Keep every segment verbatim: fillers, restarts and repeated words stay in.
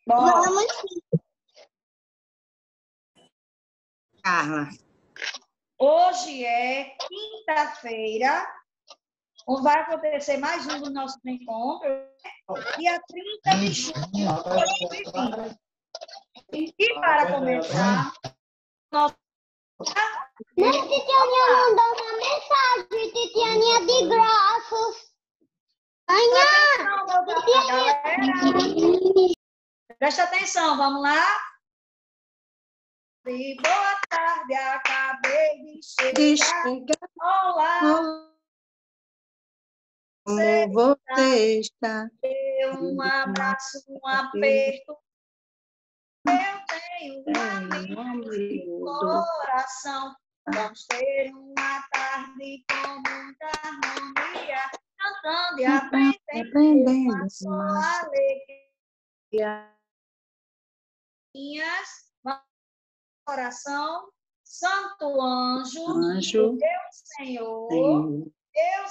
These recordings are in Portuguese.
Bom, Vamos. Carla. hoje é quinta-feira, onde vai acontecer mais um dos nossos encontros, dia trinta de junho de dois mil e vinte. E para começar, nosso... Mas Titianinha mandou uma mensagem, Titianinha de graças. Atenção, meu galera. Presta atenção, vamos lá? E boa tarde, acabei de chegar. Olá, Como você está? um abraço, um aperto. Eu tenho um amigo de coração. Vamos ter uma tarde com muita harmonia, cantando e aprendendo uma só alegria. Minhas coração, Santo Anjo, Anjo, Deus Senhor, Senhor. Deus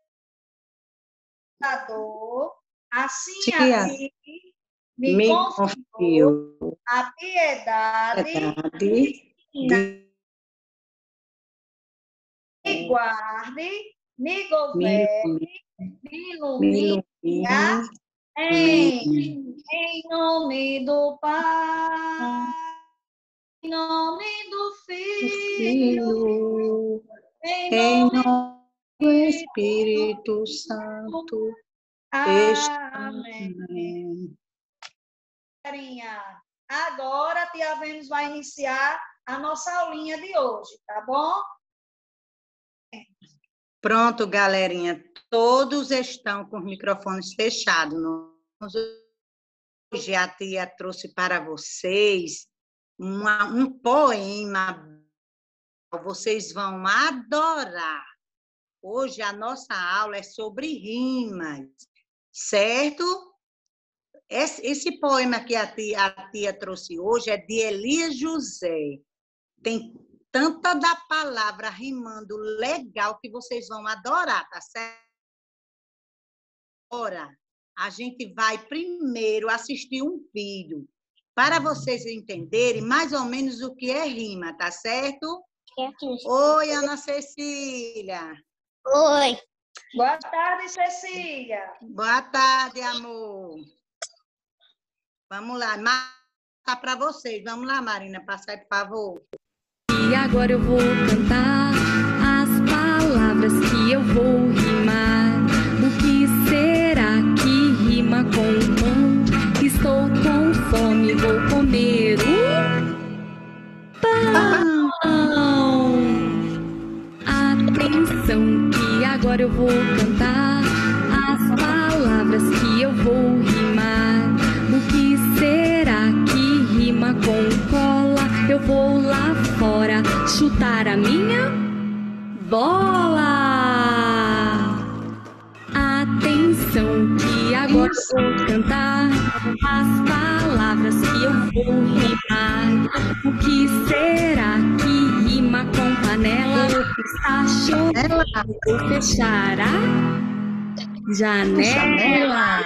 Criador, assim Sim, a ti me, me confiou confiou a piedade, verdade, me, me guarde, me governe, me me ilumine, ilumine, em, em nome do Pai, em nome do Filho, Filho, em em nome nome do Espírito Santo. Amém. Amém. Carinha, agora a tia Vênus vai iniciar a nossa aulinha de hoje, tá bom? Pronto, galerinha. Todos estão com os microfones fechados. Hoje a tia trouxe para vocês uma, um poema. Vocês vão adorar. Hoje a nossa aula é sobre rimas, certo? Esse, esse poema que a tia, a tia trouxe hoje é de Elias José. Tem tanta da palavra rimando legal que vocês vão adorar, tá certo? Agora, a gente vai primeiro assistir um vídeo para vocês entenderem mais ou menos o que é rima, tá certo? Oi, Ana Cecília. Oi. Boa tarde, Cecília. Boa tarde, amor. Vamos lá, tá para vocês. Vamos lá, Marina, passa aí, por favor. E agora eu vou cantar as palavras que eu vou rimar. O que será que rima com pão? Estou com fome, vou comer o pão. Atenção, que agora eu vou cantar as palavras que eu vou rimar. O que será que rima com cola? Eu vou lá fora chutar a minha bola. Atenção, que agora eu vou cantar as palavras que eu vou rimar. O que será que rima com panela? Está chorando, vou fechar a janela.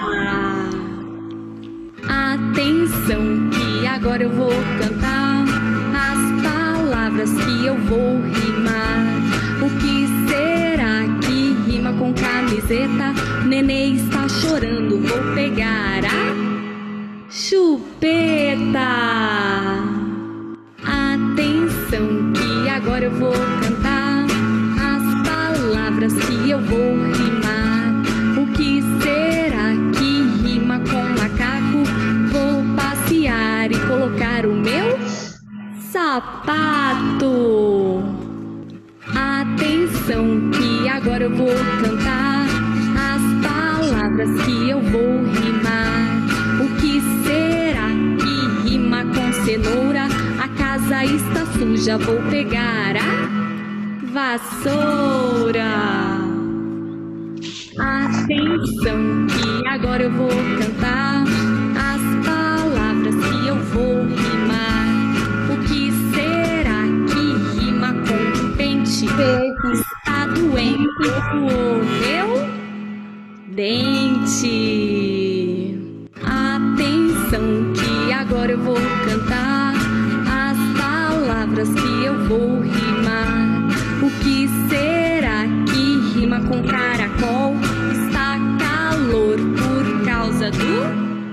Atenção, que agora eu vou cantar as palavras que eu vou rimar. O que será que rima com camiseta? Nenê está chorando, vou pegar a chupeta. Atenção, que agora eu vou cantar as palavras que eu vou rimar. O que será que rima com macaco? Vou passear e colocar o meu sapato. Atenção, que agora eu vou cantar as palavras que eu vou rimar. O que será que rima com cenoura? A casa está suja, vou pegar a vassoura. Atenção, que agora eu vou cantar as palavras que eu vou rimar. O que será que rima com pente? Está doendo o meu dente. Atenção, que agora eu vou cantar as palavras que eu vou rimar. O que será que rima com caracol? Está calor por causa do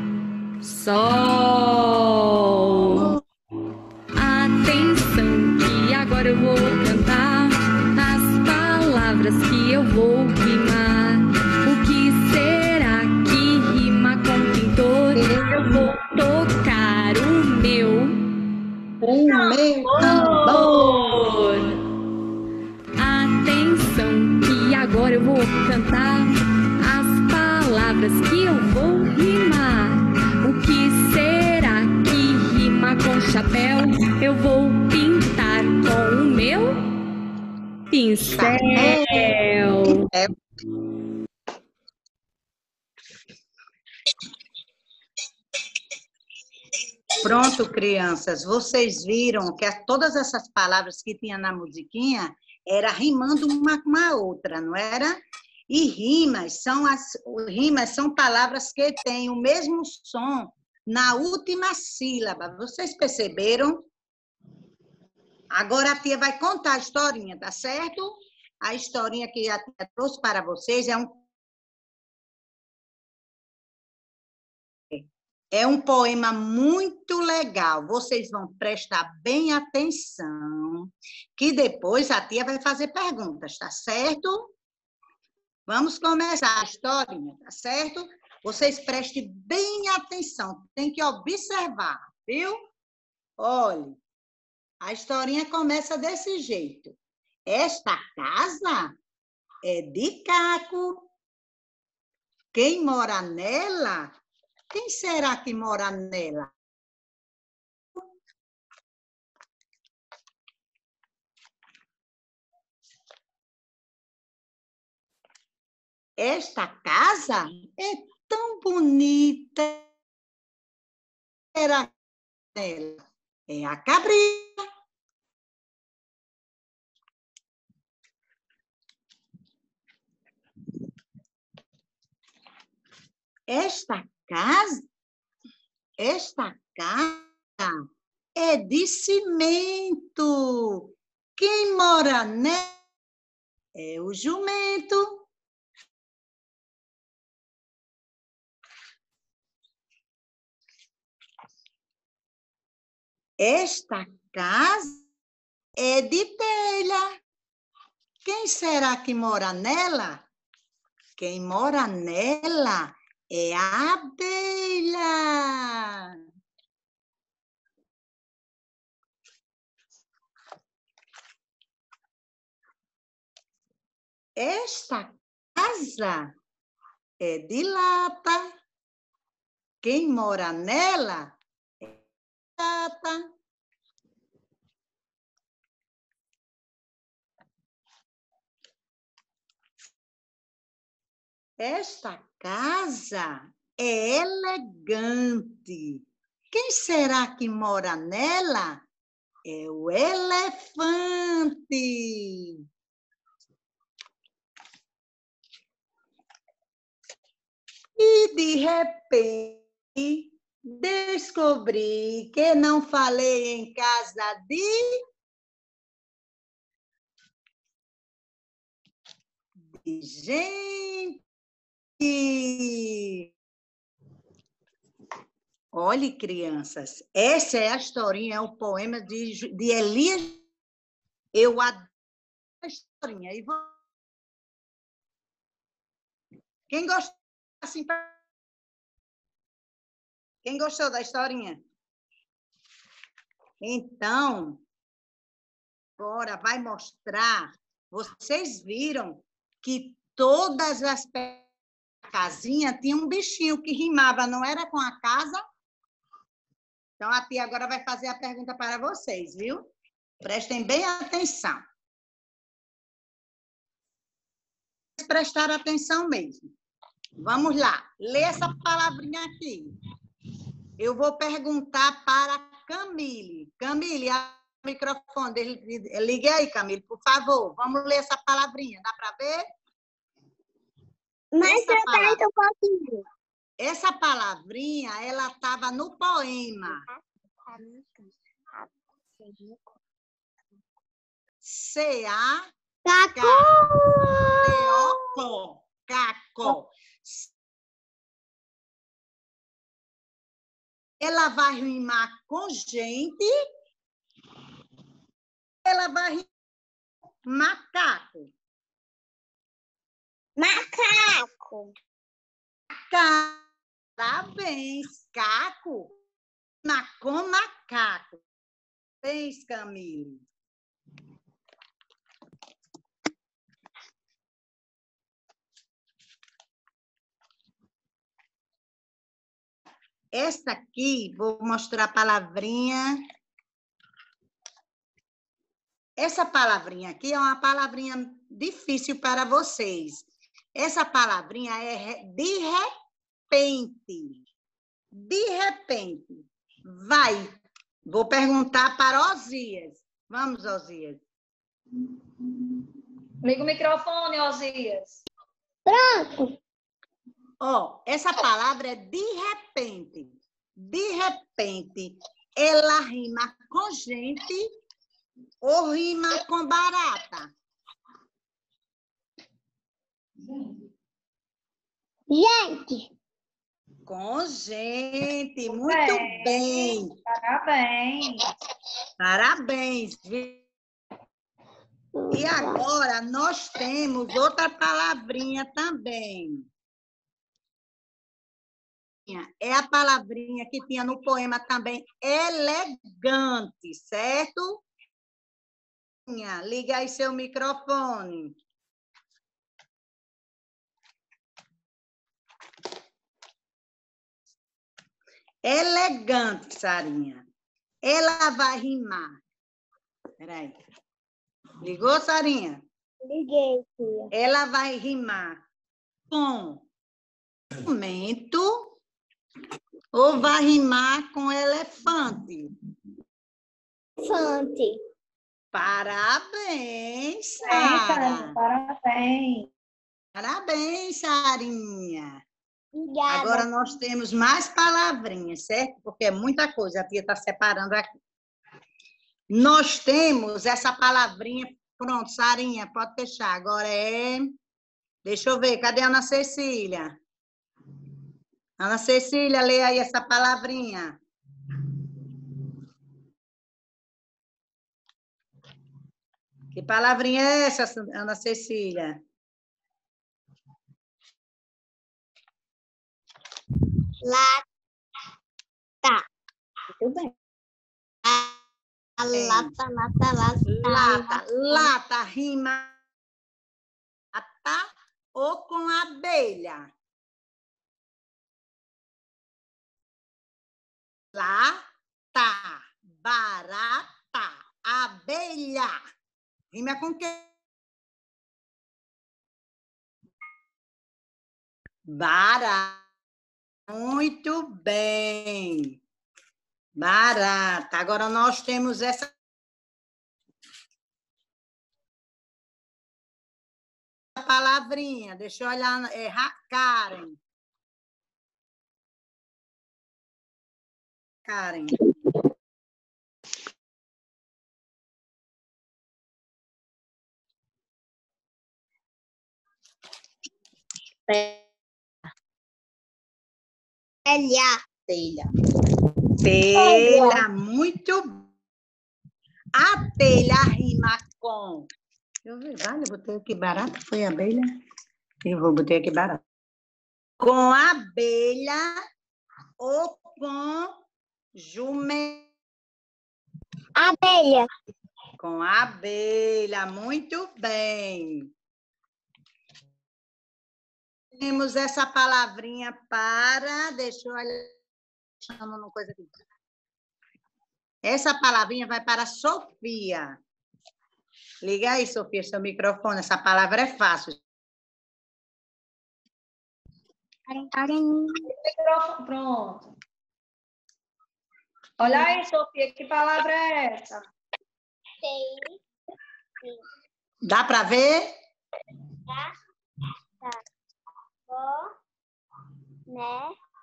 sol. Atenção que agora eu vou cantar as palavras que eu vou rimar. O que será que rima com pintor? Eu vou tocar o meu O meu tambor. Atenção que agora eu vou cantar as palavras que eu vou rimar. O que será que rima com chapéu? Eu vou pintar com o meu pincel. É. Pronto, crianças, vocês viram que as- todas essas palavras que tinha na musiquinha era rimando uma com a outra, não era? E rimas são as rimas são palavras que têm o mesmo som na última sílaba. Vocês perceberam? Agora a tia vai contar a historinha, tá certo? A historinha que a tia trouxe para vocês é um É um poema muito legal. Vocês vão prestar bem atenção, que depois a tia vai fazer perguntas, tá certo? Vamos começar a historinha, tá certo? Vocês prestem bem atenção, tem que observar, viu? Olha, a historinha começa desse jeito. Esta casa é de caco. Quem mora nela? Quem será que mora nela? Esta casa é tão bonita. Será nela? É a cabrinha. Esta casa, esta casa é de cimento. Quem mora nela é o jumento. Esta casa é de telha. Quem será que mora nela? Quem mora nela é a abelha. Esta casa é de lata. Quem mora nela é a lata. Esta casa é elegante. Quem será que mora nela? É o elefante. E, de repente, descobri que não falei em casa de... de gente. Olhe, crianças, essa é a historinha, é o poema de, de Elias. Eu adoro a historinha. E vou... Quem gostou assim, quem gostou da historinha? Então, agora vai mostrar. Vocês viram que todas as casinhas tinham um bichinho que rimava, não era com a casa? Então, a tia agora vai fazer a pergunta para vocês, viu? Prestem bem atenção. Prestar atenção mesmo. Vamos lá, lê essa palavrinha aqui. Eu vou perguntar para Camille. Camille, a microfone, ligue aí, Camille, por favor. Vamos ler essa palavrinha, dá para ver? Mas eu tento um pouquinho. essa palavrinha, ela estava no poema. C-A... Caco! C-O-C-O. Caco. Ela vai rimar com gente. Ela vai rimar com macaco. Macaco. Parabéns, Caco. Rima com macaco. Parabéns, Camille. Esta aqui, vou mostrar a palavrinha. Essa palavrinha aqui é uma palavrinha difícil para vocês. Essa palavrinha é de repente. De repente. Vai. Vou perguntar para Osias. Vamos, Osias. Liga o microfone, Osias. Pronto. Ó, oh, essa palavra é de repente. De repente, ela rima com gente ou rima com barata? Gente. Com gente. Muito bem. bem. Parabéns. Parabéns. E agora nós temos outra palavrinha também. É a palavrinha que tinha no poema também, elegante, certo? Liga aí seu microfone. Elegante, Sarinha. Ela vai rimar. Peraí. Ligou, Sarinha? Liguei, tia. Ela vai rimar com momento ou vai rimar com elefante? Elefante. Parabéns, Sara. Sara. Parabéns. Parabéns, Sarinha. Obrigada. Agora nós temos mais palavrinhas, certo? Porque é muita coisa, a tia está separando aqui. Nós temos essa palavrinha. Pronto, Sarinha, pode fechar. Agora é... Deixa eu ver, cadê a Ana Cecília? Ana Cecília, lê aí essa palavrinha. Que palavrinha é essa, Ana Cecília? Lata. Muito bem. A lata, lata, lata. Lata. Lata rima lata ou com abelha? Lata, barata, abelha. Rima com quê? Barata. Muito bem. Barata. Agora nós temos essa palavrinha. Deixa eu olhar. É Karen. Karen. Telha. Telha. Telha, muito bom. A telha rima com... Deixa eu ver, vale, eu botei aqui barata, foi abelha? Eu vou botar aqui barata. Com abelha ou com jumento? Abelha. Com abelha, muito bem. Temos essa palavrinha para... Deixa eu olhar. Uma coisa aqui. Essa palavrinha vai para Sofia. Liga aí, Sofia, seu microfone. Essa palavra é fácil. Microfone, pronto. Olha aí, Sofia, que palavra é essa? Sei. Dá para ver? Tá. Tá. Ó. Né.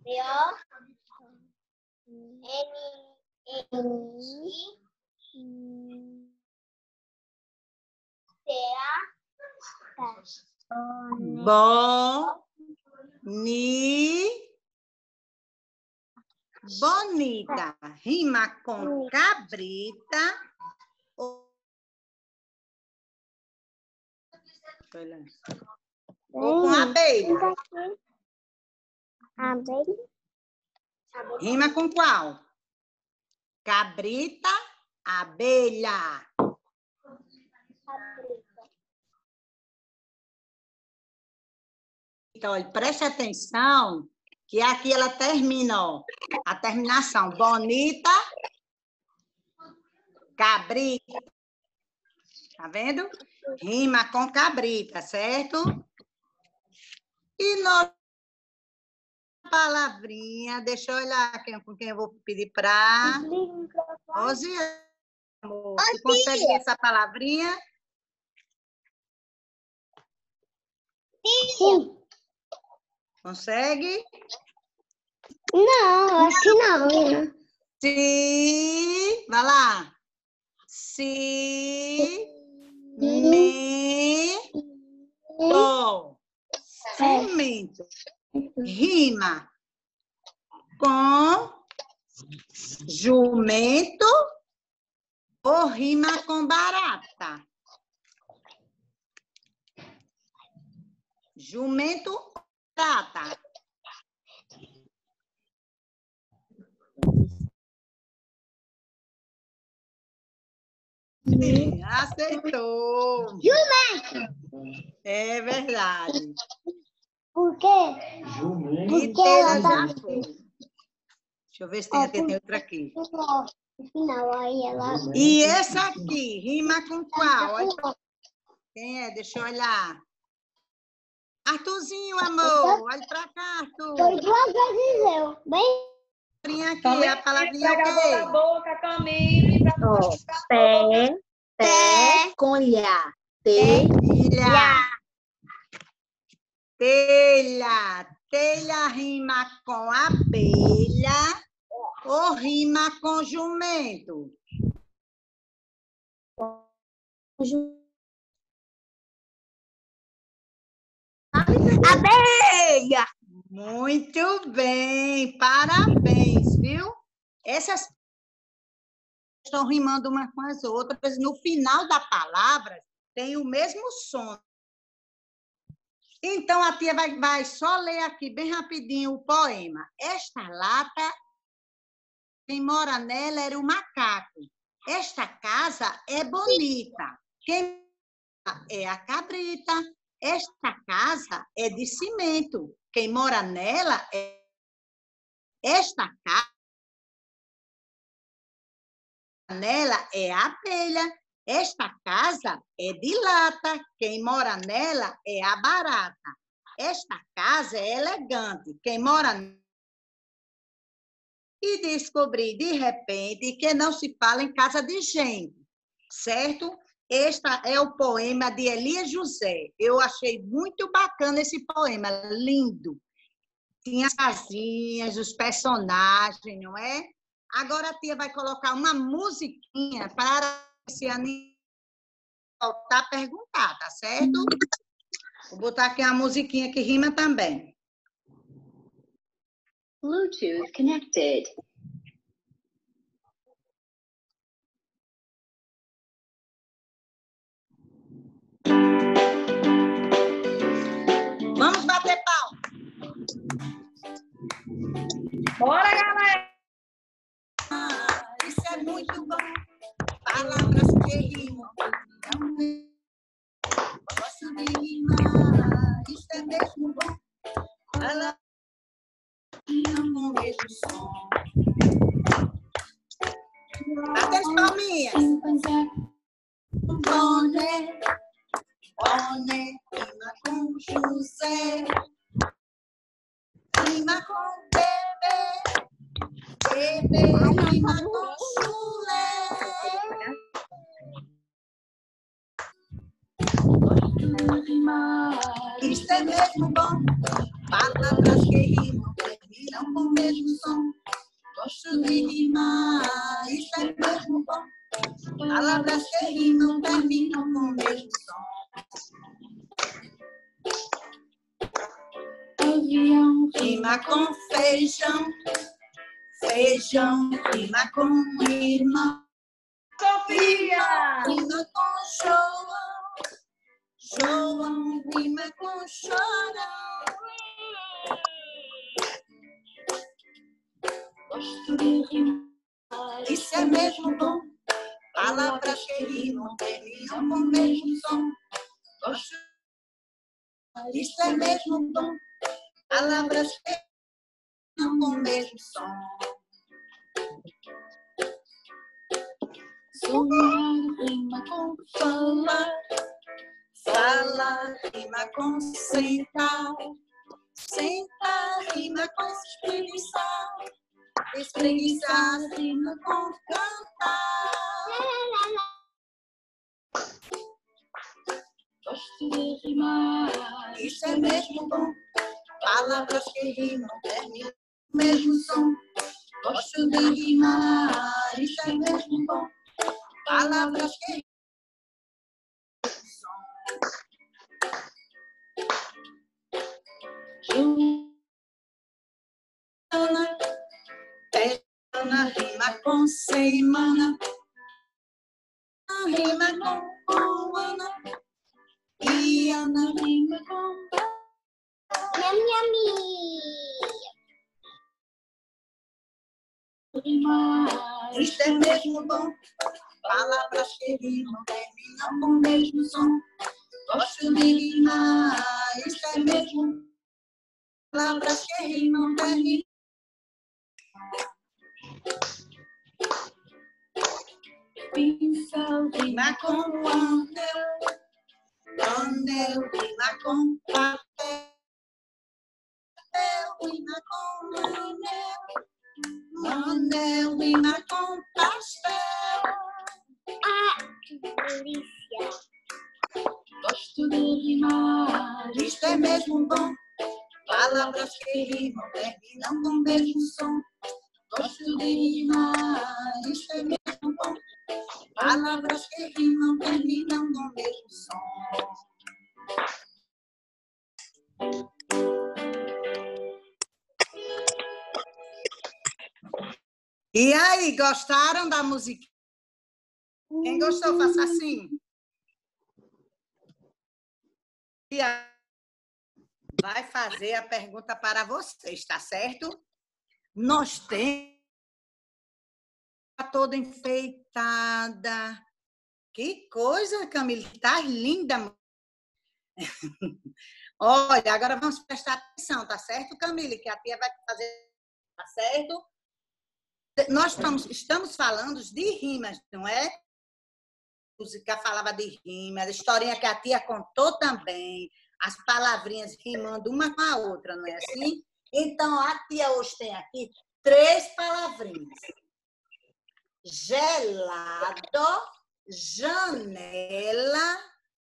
B O N N C A Boni, bonita. Rima com cabrita. Ou, ou com abelha. Abelha. Rima com qual? Cabrita, abelha. Então, olha, preste atenção, que aqui ela termina, ó, a terminação. Bonita, cabrita. Tá vendo? Rima com cabrita, certo? E nós palavrinha, deixa eu olhar quem, com quem eu vou pedir para... Rosiane, amor, tu consegue ver essa palavrinha? Sim. Consegue? Não, acho que não. Se, vai lá. Se, me, to, cimento. Rima com jumento ou rima com barata? Jumento ou barata? Sim, aceitou. Jumento. É verdade. Por quê? Jumento. Porque ela tá... Deixa eu ver se tem, tem outra aqui. No final, aí ela... E essa aqui, rima com qual? Olha, quem é? Deixa eu olhar. Arthurzinho, amor. Olha pra cá, Arthur. Foi duas vezes eu. Bem... Aqui, a palavrinha é o Pegador da quê? boca, Camille, pra não machucar a boca. Pé, pé, com lha. Telha. Telha. Telha rima com abelha ou rima com jumento? Abelha. Muito bem, parabéns, viu? Essas estão rimando umas com as outras. No final da palavra, tem o mesmo som. Então, a tia vai, vai só ler aqui bem rapidinho o poema. Esta lata, quem mora nela era o macaco. Esta casa é bonita. Quem é a cabrita. Esta casa é de cimento. Quem mora nela é... Esta casa nela é a abelha. Esta casa é de lata. Quem mora nela é a barata. Esta casa é elegante. Quem mora nela... E descobri, de repente, que não se fala em casa de gente. Certo? Este é o poema de Elias José. Eu achei muito bacana esse poema, lindo. Tinha as casinhas, os personagens, não é? Agora a tia vai colocar uma musiquinha para esse ano voltar a perguntar, tá certo? Vou botar aqui uma musiquinha que rima também. Bluetooth connected. Vamos bater palma. Bora, galera! Ah, isso é muito bom. Palavras que rimam. Gosto de rimar. Isso é mesmo bom. Palavras que rimam com o mesmo som. Bate as palminhas. Boné. Boné. Rima com José. Rima com bebê. Bebê rima com chulé. Isto é mesmo bom. Palavras que rimam, terminam com mesmo som. Gosto de rimar, isso é mesmo bom. Palavras que rimam terminam com o mesmo som. Avião rima com feijão, feijão rima com irmão. Sofia! Rima com João, João rima com chorão. Gosto de rimar, isso é mesmo bom. Palavras que rimam terminam com o mesmo som. Gosto de rimar, isso é mesmo bom. Palavras que rimam com o mesmo som. Sonhar rima com falar, falar rima com sentar, sentar rima com espreguiçar, espreguiçar rima com cantar. Gosto de rimar, isso é mesmo bom. Palavras que rimam terminam com o mesmo som. Gosto de rimar, isso é mesmo bom. Palavras que Ana, Ana rima com semana, rima com Ana, e Ana rima com rimar, isso é mesmo bom. Palavras que rimam terminam com o mesmo som. Gosto de rimar, isso é mesmo. Palavras que rimam terminam. Pincel rima com anel, anel rima com papel, papel rima com anel, anel rima com pastel. Ah, que delícia! Gosto de rimar, isto é mesmo bom. Palavras que rimam terminam com o mesmo som. Gosto de rimar, isto é mesmo bom. Palavras que rimam terminam com o mesmo som. E aí, gostaram da música? Quem gostou, faça assim. E aí, vai fazer a pergunta para vocês, tá certo? Nós temos toda enfeitada. Que coisa, Camila, tá linda. Olha, agora vamos prestar atenção, tá certo, Camila? Que a tia vai fazer, tá certo? Nós estamos, estamos falando de rimas, não é? A música falava de rimas, a historinha que a tia contou também, as palavrinhas rimando uma com a outra, não é assim? Então, a tia hoje tem aqui três palavrinhas. Gelado, janela.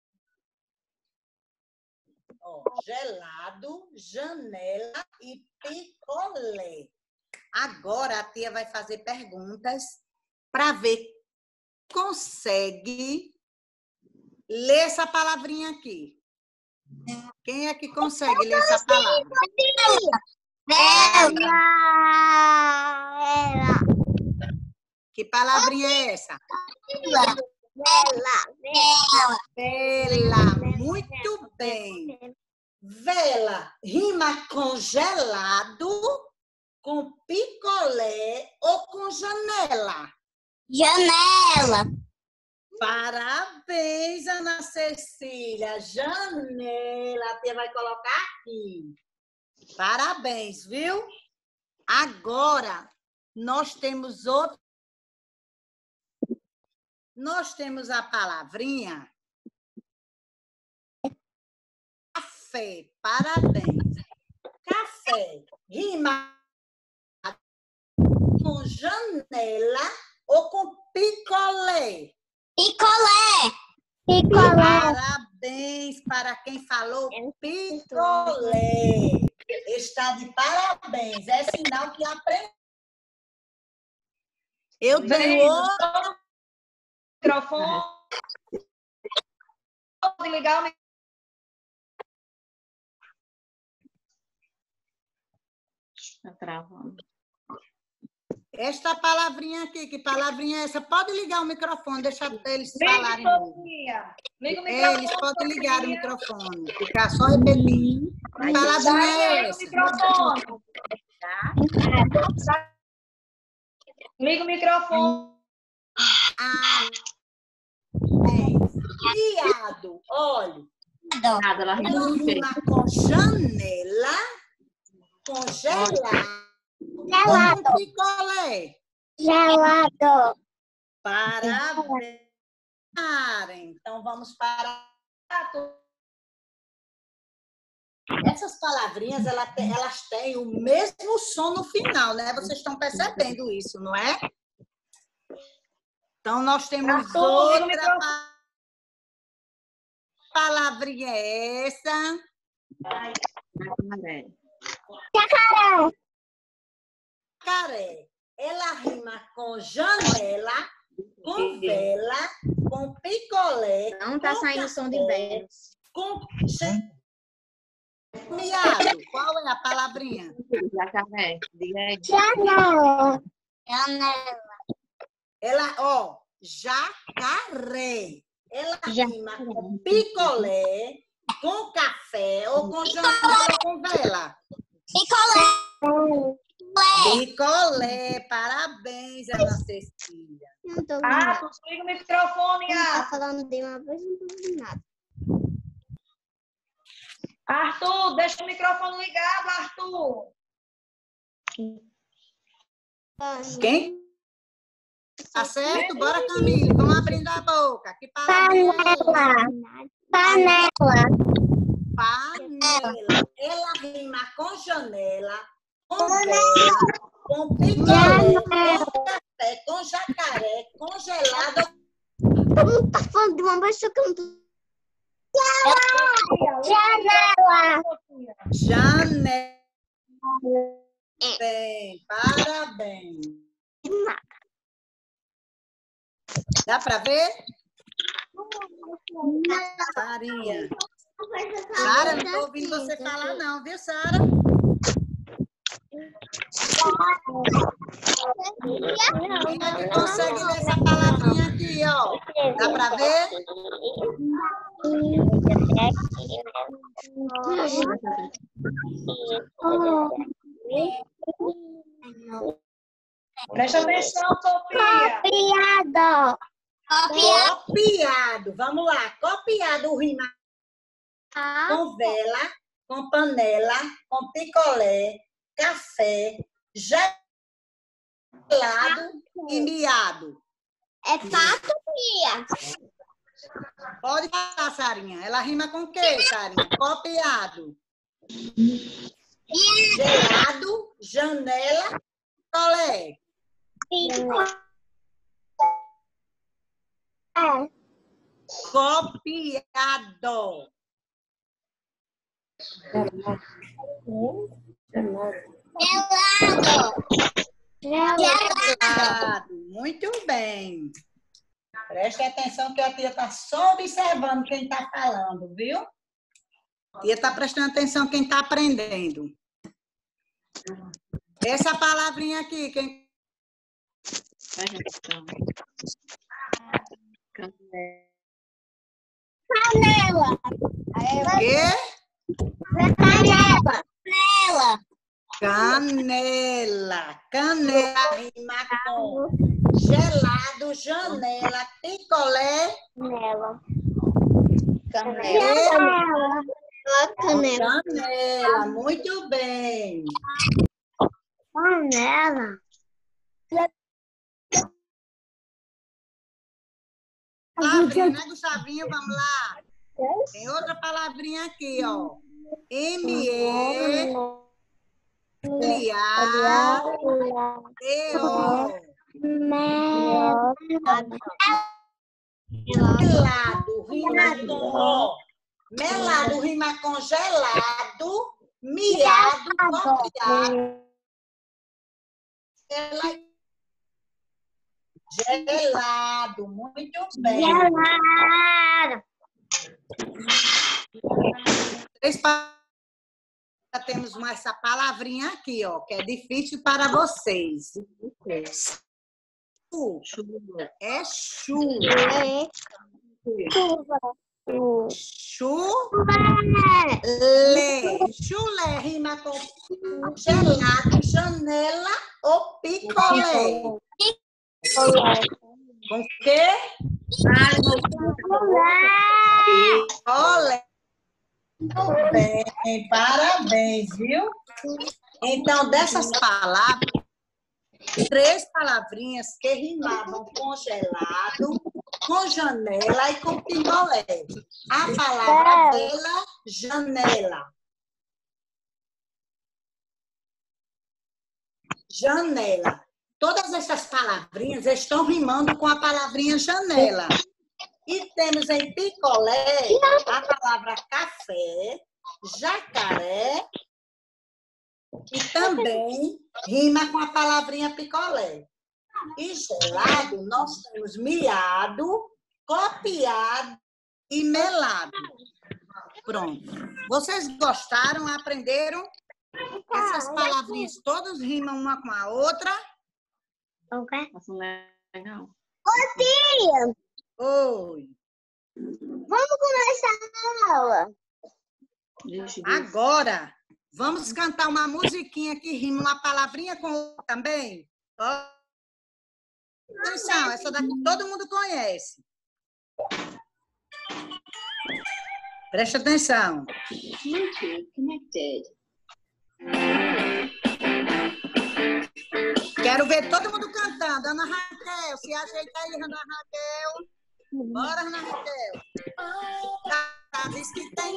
Ó, gelado, janela e picolé. Agora a tia vai fazer perguntas para ver se consegue ler essa palavrinha aqui. Quem é que consegue ler essa palavra? Vela! Vela! Que palavrinha é essa? Vela! Vela! Vela. Muito bem. Vela rima com gelado, com picolé ou com janela? Janela! Parabéns, Ana Cecília. Janela. A tia vai colocar aqui. Parabéns, viu? Agora, nós temos outro. Nós temos a palavrinha café. Parabéns. Café rima com janela ou com picolé? Picolé! Picolé! Parabéns para quem falou picolé. está de parabéns. É sinal que aprendeu. Eu tenho outro microfone. Pode ligar o microfone. Está travando. Esta palavrinha aqui, que palavrinha é essa? Pode ligar o microfone, deixa eles Liga, falarem. Sofia. Liga o microfone. Eles podem ligar o microfone, ficar só repetindo. Que palavrinha é Liga o essa? microfone. Liga o microfone. Ah, bem. Criado, olha. Nada, ela Ela não fez. rima com janela, com gelar, Gelado. com picolé. Gelado. Parabéns. Então, vamos para... Essas palavrinhas, ela te- elas têm o mesmo som no final, né? Vocês estão percebendo isso, não é? Então, nós temos Arthur, liga o outra microfone. pa- palavrinha essa. Jacaré. Ela rima com janela, com vela, com picolé, Não tá com saindo som de café, versos. com miado. Qual é a palavrinha? Jacaré, diga aí. Janela. Janela. Ela, ó, jacaré. Ela Ja- rima com picolé, com café, ou com janela, ou com vela. Picolé. Picolé, parabéns, Ana Cecília. Não tô ouvindo. Arthur, liga o microfone, Tá Arthur. falando de uma vez, não tô ouvindo nada. Arthur, deixa o microfone ligado, Arthur. Quem? Tá certo? Bora, Camille. Vamos abrindo a boca. Que palavrinha é essa? Panela. Panela. Ela rima com janela, com vela, com picolé, com café, com jacaré, congelado. Não tá falando de uma vez, só que eu não tô... Janela. Janela. Bem, parabéns. Dá para ver? Sarinha. Sara, não tô ouvindo você falar não, viu, Sara? Quem é que consegue ler essa palavrinha aqui, ó? Dá para ver? Presta atenção, Sofia. Copiado. Copiado. Vamos lá. Copiado rima com vela, com panela, com picolé, café, gelado e miado. É pato, Pia. Pode falar, Sarinha. Ela rima com o quê, Sarinha? Copiado. Gelado, janela, picolé. É. Copiado. Gelado. Gelado. Muito bem. Preste atenção que a tia está só observando quem está falando, viu? A tia está prestando atenção quem está aprendendo. Essa palavrinha aqui, quem... Panela. O quê? Panela. Panela. Canela. Canela rima com gelado, janela, picolé. Panela. Canela. Canela. Canela. Muito bem. Panela. Palavrinha, né, Gustavinho? Vamos lá. Tem outra palavrinha aqui, ó. M E L A T O. Melado rima com ó. Melado rima com gelado, miado, copiado. Gelado, muito bem. Gelado. Três palavras. Temos mais essa palavrinha aqui, ó, que é difícil para vocês. Chu. É chu. É. Chuva. Chulé. Chulé rima com gelado, janela ou picolé. Com o quê? Picolé. Muito bem, parabéns, viu? Então, dessas palavras, três palavrinhas que rimavam com gelado, com janela e com picolé. A palavra dela, janela. Janela. Todas essas palavrinhas estão rimando com a palavrinha janela. E temos em picolé a palavra café, jacaré e também rima com a palavrinha picolé. E gelado nós temos miado, copiado e melado. Pronto. Vocês gostaram, aprenderam? Essas palavrinhas todas rimam uma com a outra? Legal. Ô, tia! Oi. Vamos começar a aula. Agora, vamos cantar uma musiquinha que rima uma palavrinha com outra também? Ó. Atenção, essa daqui todo mundo conhece. Presta atenção. Quero ver todo mundo cantando. Ana Raquel, se ajeita aí, Ana Raquel. Bora, Ana Raquel. Tá, diz que tem.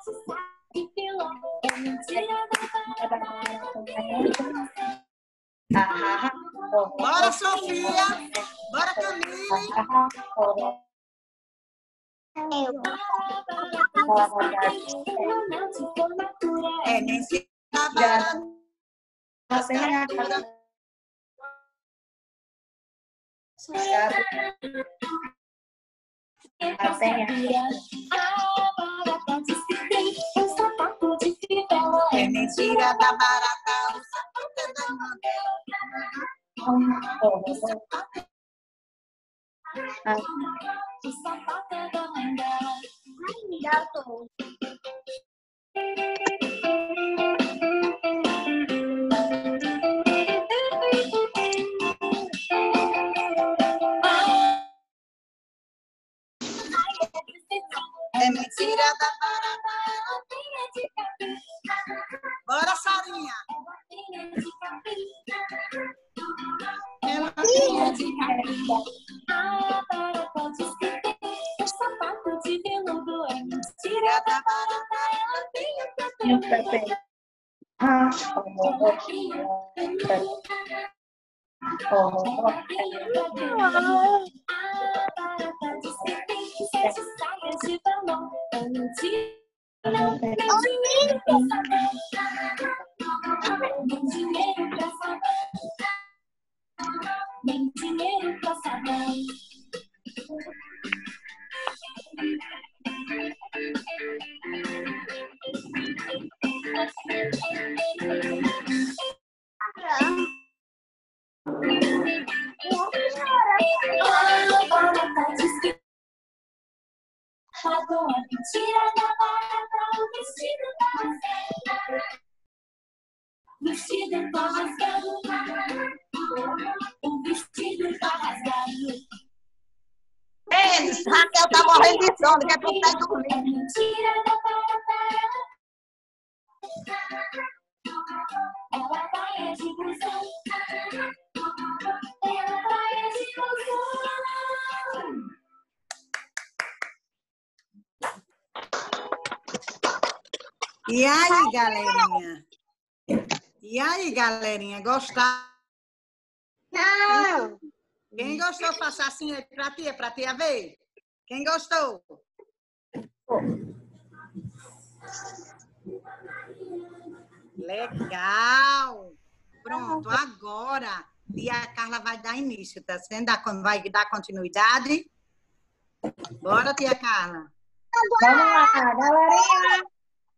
Bora, Sofia. Bora, Camille. É, nem se é mentira da barata, o sapato é da O sapato é da mãe dela. Ai, me dá tom. É mentira da barata. Bora, Sarinha. Ela tinha de capim. A barata diz que tem um sapato de veludo. É mentira da barata, ela tem o capim. Ah, A barata diz que tem sete saias de balão. É mentira. Não tem dinheiro pra saber. Nem dinheiro pra saber. Nem dinheiro pra saber. A barata diz que pagou a mentira da barata, o vestido tá rasgado. Vestido tá rasgado. O vestido tá rasgado. Ei, Raquel tá morrendo de sono, daqui a pouco tá dormindo. É mentira da barata. Ela vai de busão. Ela vai de busão. E aí, galerinha? E aí, galerinha? Gostaram? Não. Quem gostou, faça assim aí pra tia, pra tia ver. Quem gostou? Legal. Pronto, agora tia Carla vai dar início, tá sendo? Vai dar continuidade? Bora, tia Carla. Vamos lá, galerinha.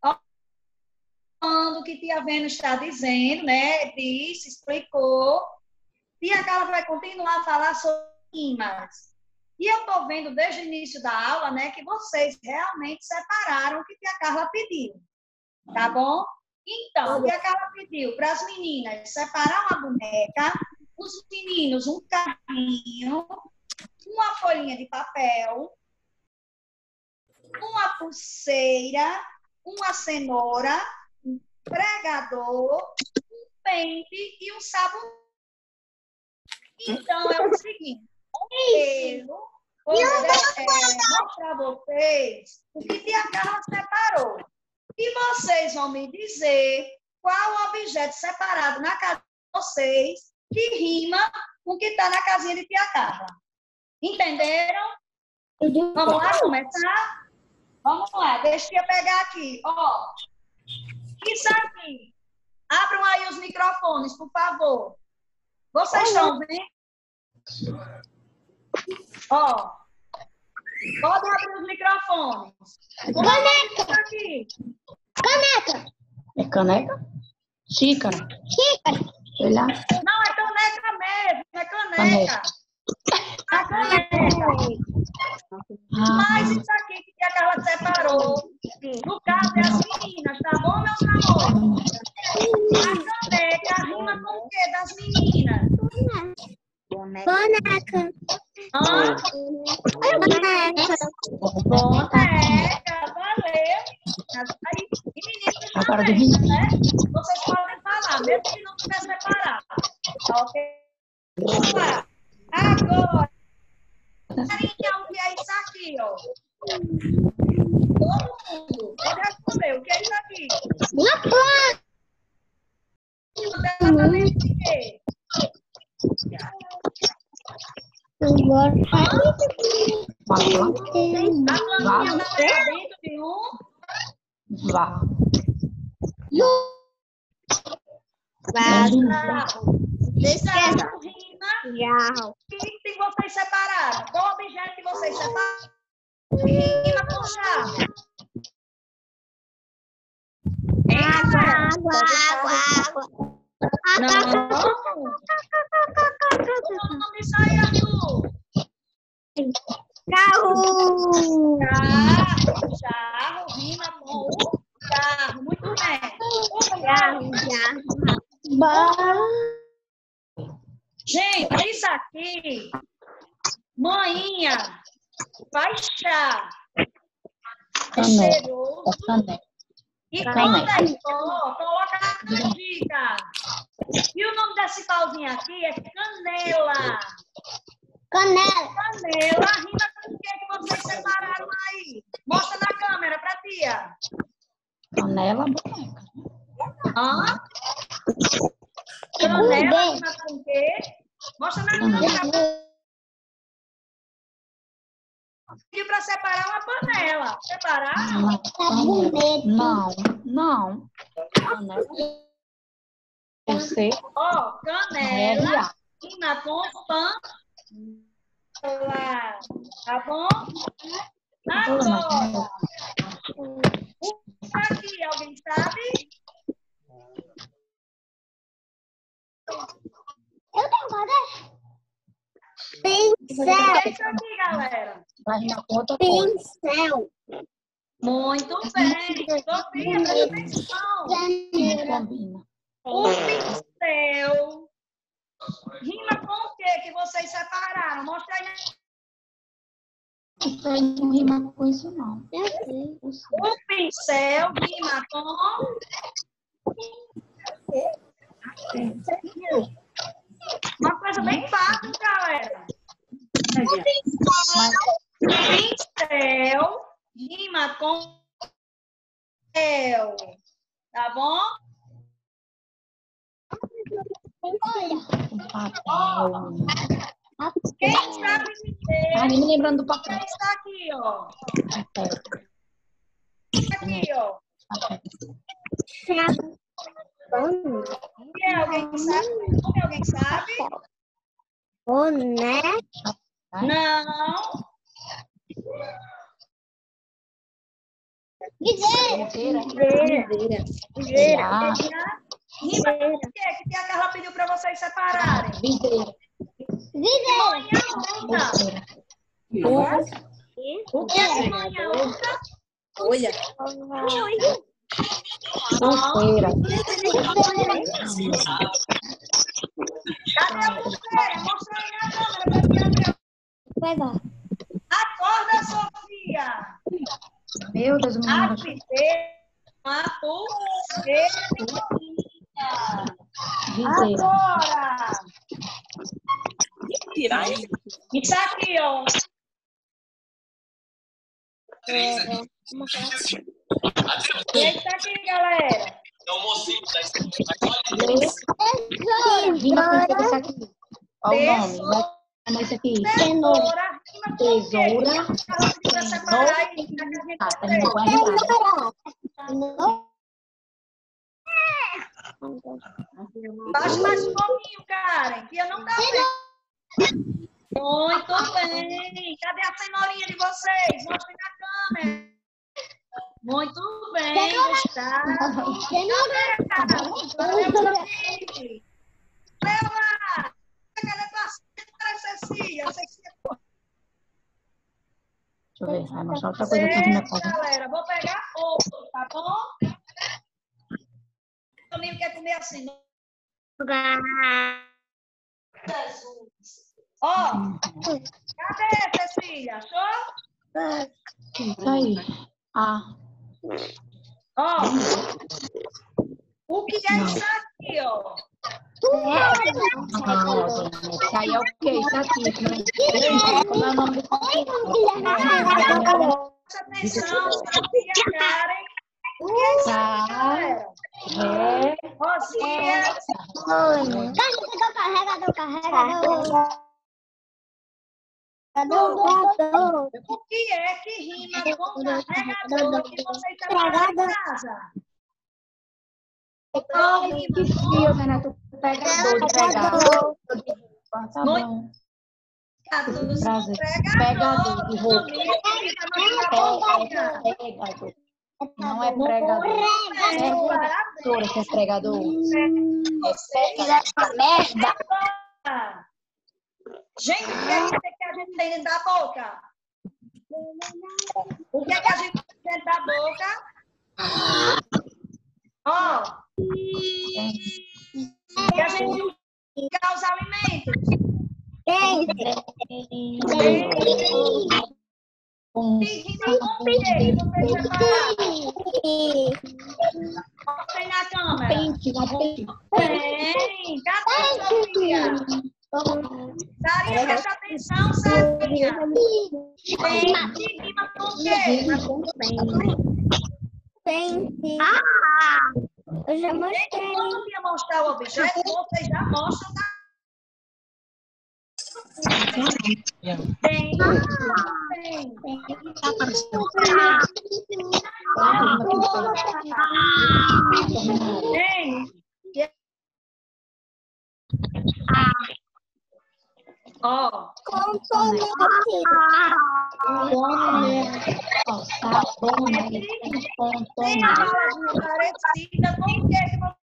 O que tia Vênus está dizendo, né? Disse, explicou. Tia Carla vai continuar a falar sobre rimas. E eu estou vendo desde o início da aula, né, que vocês realmente separaram o que tia Carla pediu. Tá bom? Então, tia Carla pediu para as meninas separar uma boneca, os meninos um carrinho, uma folhinha de papel, uma pulseira, uma cenoura, um pregador, um pente e um sabão. Então, é o seguinte, eu vou é, mostrar a vocês o que tia Carla separou. E vocês vão me dizer qual o objeto separado na casa de vocês que rima com o que está na casinha de tia Carla. Entenderam? Vamos lá começar? Vamos lá, deixa eu pegar aqui. Ó, isso aqui. Abram aí os microfones, por favor. Vocês estão vendo? Ó, podem abrir os microfones. Caneca. Aqui. Caneca. É caneca? Xícara. Xícara. Sei lá. Não, é caneca mesmo, é caneca. É caneca. Mas isso aqui que a Carla separou, no caso é as meninas, tá bom, meus amores? A caneca rima com o quê das meninas? Boneca. Hã? Boneca. Boneca, valeu. Aí, e meninas Agora também, do né? Vocês podem falar, mesmo que não tiver separado. Tá ok? Vamos lá. Agora, carinha, o que é isso aqui, ó? Todo mundo pode responder. O que é isso aqui? Uma planta. Exatamente o quê? Uma planta. A plantinha está dentro de um... Vá. Jarro. Jarro rima. Jarro. O que que vocês separaram? Qual objeto que vocês separaram? Rima com jarro. Água, água, água, água. Não. Qual o nome disso aí, Arthur? Carro. Jarro. Jarro rima com o jarro. Muito bem. Jarro, jarro. Gente, isso aqui, manhinha, faz chá. É Caneca. cheiroso. É caneca. E Caneca. quando é pó, coloca na canjica. E o nome desse pauzinho aqui é canela. Canela. Canela rima com o que que vocês separaram aí? Mostra na câmera pra tia. Canela, boneca. Hã? Canela rima com o quê? Mostra na câmera. Pediu para separar uma panela. Separar? Não, não. Canela. Você. Ó, canela Canela. rima com pan. Tá bom? Agora. Isso aqui, alguém sabe? Eu tenho caderno. O que é Pincel. isso aqui, galera? Vai rimar com outra coisa. Pincel. Muito bem. Sofia, presta atenção. Combina. O pincel rima com o que que vocês separaram? Mostra aí. Isso aí não rima com isso, não. Eu sei. O pincel rima com... Uma coisa bem fácil, galera. Pincel rima com el. Tá bom? Um papel. Quem sabe dizer? Tá me lembrando do papel. Está aqui, ó. Papel. Aqui, ó. Papel. Chave. E é, alguém sabe? Como alguém sabe? Boné. Não. Viseira. Viseira. Viseira. Rima com o quê? Que a Carla pediu para vocês separarem. Viseira. Manhã onda. Viseira. O que é que manhã onda? Olha. Pulseira. Cadê a pulseira? Mostra aí na câmera para mim, Gabriel. Acorda, Sofia. Meu Deus, menina. A pulseira. A pulseira. Viseira. Agora. Tirar Isso aqui, ó. E é isso aqui, galera. Rima com isso aqui. Olha o nome. Vai chamar isso aqui. Tesoura. Rima com o quê? Tesoura. Ela pediu para separar aí. que a gente Ah, fez. tá com a risada. Baixa mais um pouquinho, Karen, que eu não dá bem. Muito bem. Cadê a cenourinha de vocês? Mostrem na câmera. Muito bem, Gustavo. Leva lá. Cadê tua Cecília? Cecília. Deixa eu ver. Vai mostrar outra coisa que rima com. Galera, vou pegar outro, tá bom? O menino quer comer assim. Jesus. Ó, cadê, Cecília? Achou? Isso aí. Ah. Ó, o que é isso aqui, ó? Ah, isso aí é o quê? Isso aqui, né? Como é o nome do Presta atenção, Sofia, Karen. O que é isso aqui, galera? Ré. Rosinha. Carregador, carregador. Carregador. O que é que rima com carregador que vocês trabalham em casa? Qual rima Que com fio, Renato. Pegador de pegar. Tá bom. carregador? Prazer. Pregador. Pegador de roupa. Amiga, Pregador. Não é pregador. É professora que é pregador. Merda. Gente, o que é que a gente tem dentro da boca? O que é que a gente tem dentro da boca? Ó. E a gente usa os alimentos. Com E rima com o quê? Vocês separaram. Mostrem na câmera. pente, uma pente. Tem. Cadê a Sofia? Sarinha, presta atenção, Sarinha. Tem. E rima com o quê? Ah! Eu já Gente, mostrei. quando ia mostrar o objeto, vocês já mostram na Tem. Tem. Tem. Ó. Tem a palavra parecida com o que que você...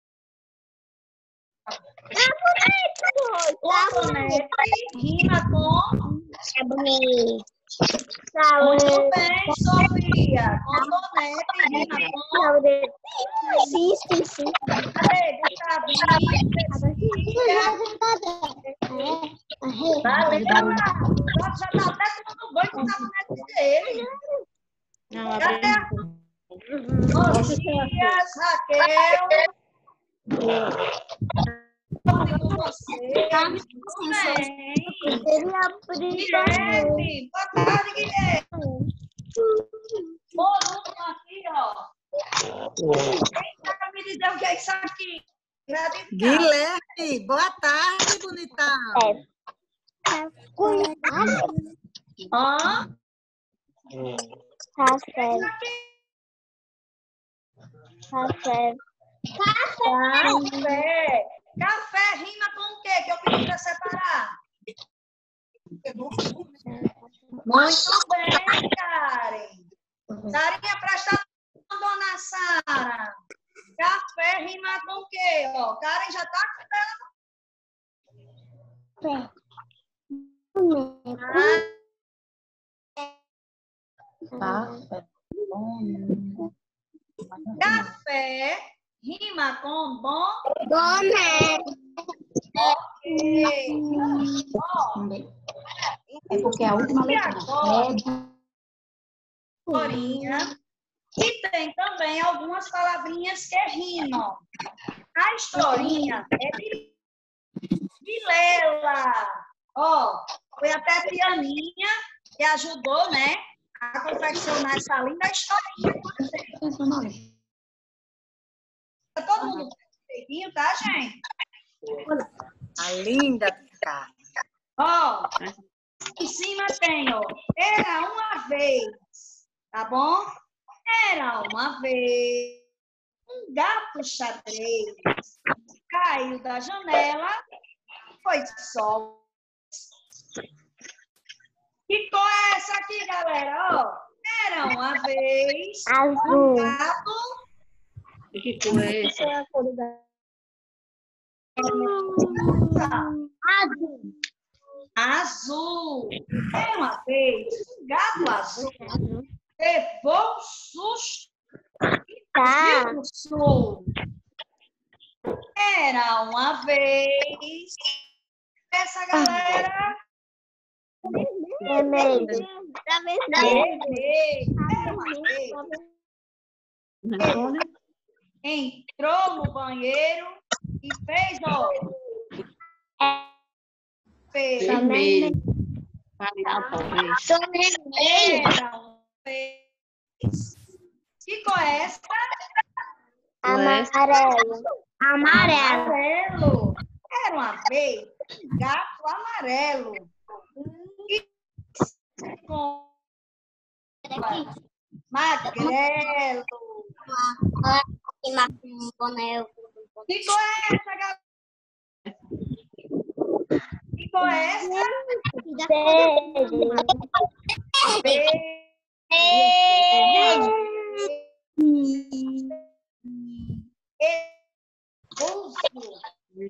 Cotonete rima com... É bonito. Muito bem, Sofia. Cotonete rima com... Sim, sim, sim. Cadê, Gustavinho? Valeu, lá. Nossa, já tá até tomando banho com o sabonete dele. Cadê a... Rosias, Raquel... Com você. Guilherme, boa tarde, Guilherme. Por último aqui, ó. Quem sabe me dizer o que é isso aqui? Guilherme, boa tarde, bonitão. Ó. Café. Café. Café. Café rima com o quê? Que eu pedi para separar. Muito bem, Karen. Sarinha, presta atenção, dona Sara. Café rima com o quê? Ó, Karen já está com ela. Café rima com bom. Boné. Ok. Ó, É porque a última e letra agora, é historinha. E tem também algumas palavrinhas que rimam. A historinha é de Vilela. Ó, foi até a Pianinha que ajudou, né, a confeccionar essa linda historinha. Todo mundo direitinho, tá, gente? A linda, cara. Ó, em cima tem, ó, era uma vez, tá bom? Era uma vez um gato xadrez, caiu da janela, foi só. Que cor é essa aqui, galera? Ó, era uma vez Azul. um gato. Que cor é essa? Azul. Azul. Era uma vez um gato azul. Levou um susto Tá. no sul. Era uma vez. Essa galera. Vermelho. Vermelho. Era uma vez. Responde. Entrou no banheiro e fez, ó. Fez. Vermelho. Variar, talvez. Era uma vez. Que cor é essa? Amarelo. Amarelo. Amarelo. Era uma vez um gato amarelo. E com magrelo. Que cor é essa, galera? Que cor é essa? Uso.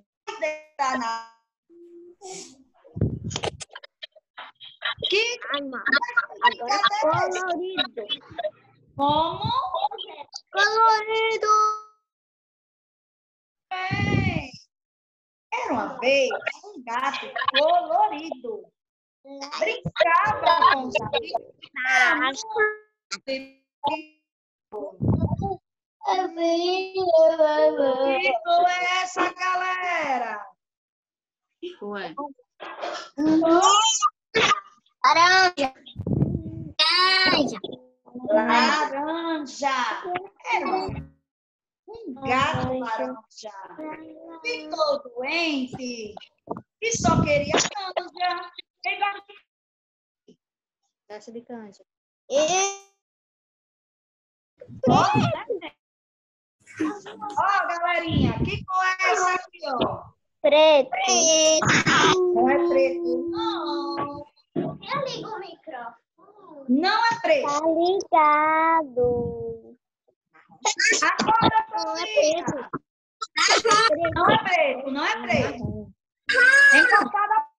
Que Agora colorido. como? Colorido. Bem. Era uma vez um gato colorido. Brincava com os amigos. Era muito Que cor é essa, galera? Que cor é? Laranja. Laranja. Era um gato laranja. Ficou doente e só queria canja. Caixa de canja. Ó, galerinha, que cor é essa aqui, ó? Preto. Não é preto, não. Eu ligo o microfone. Não é preto. Tá ligado. Acorda, Paulinha. Não é preto, não é preto. Encostada.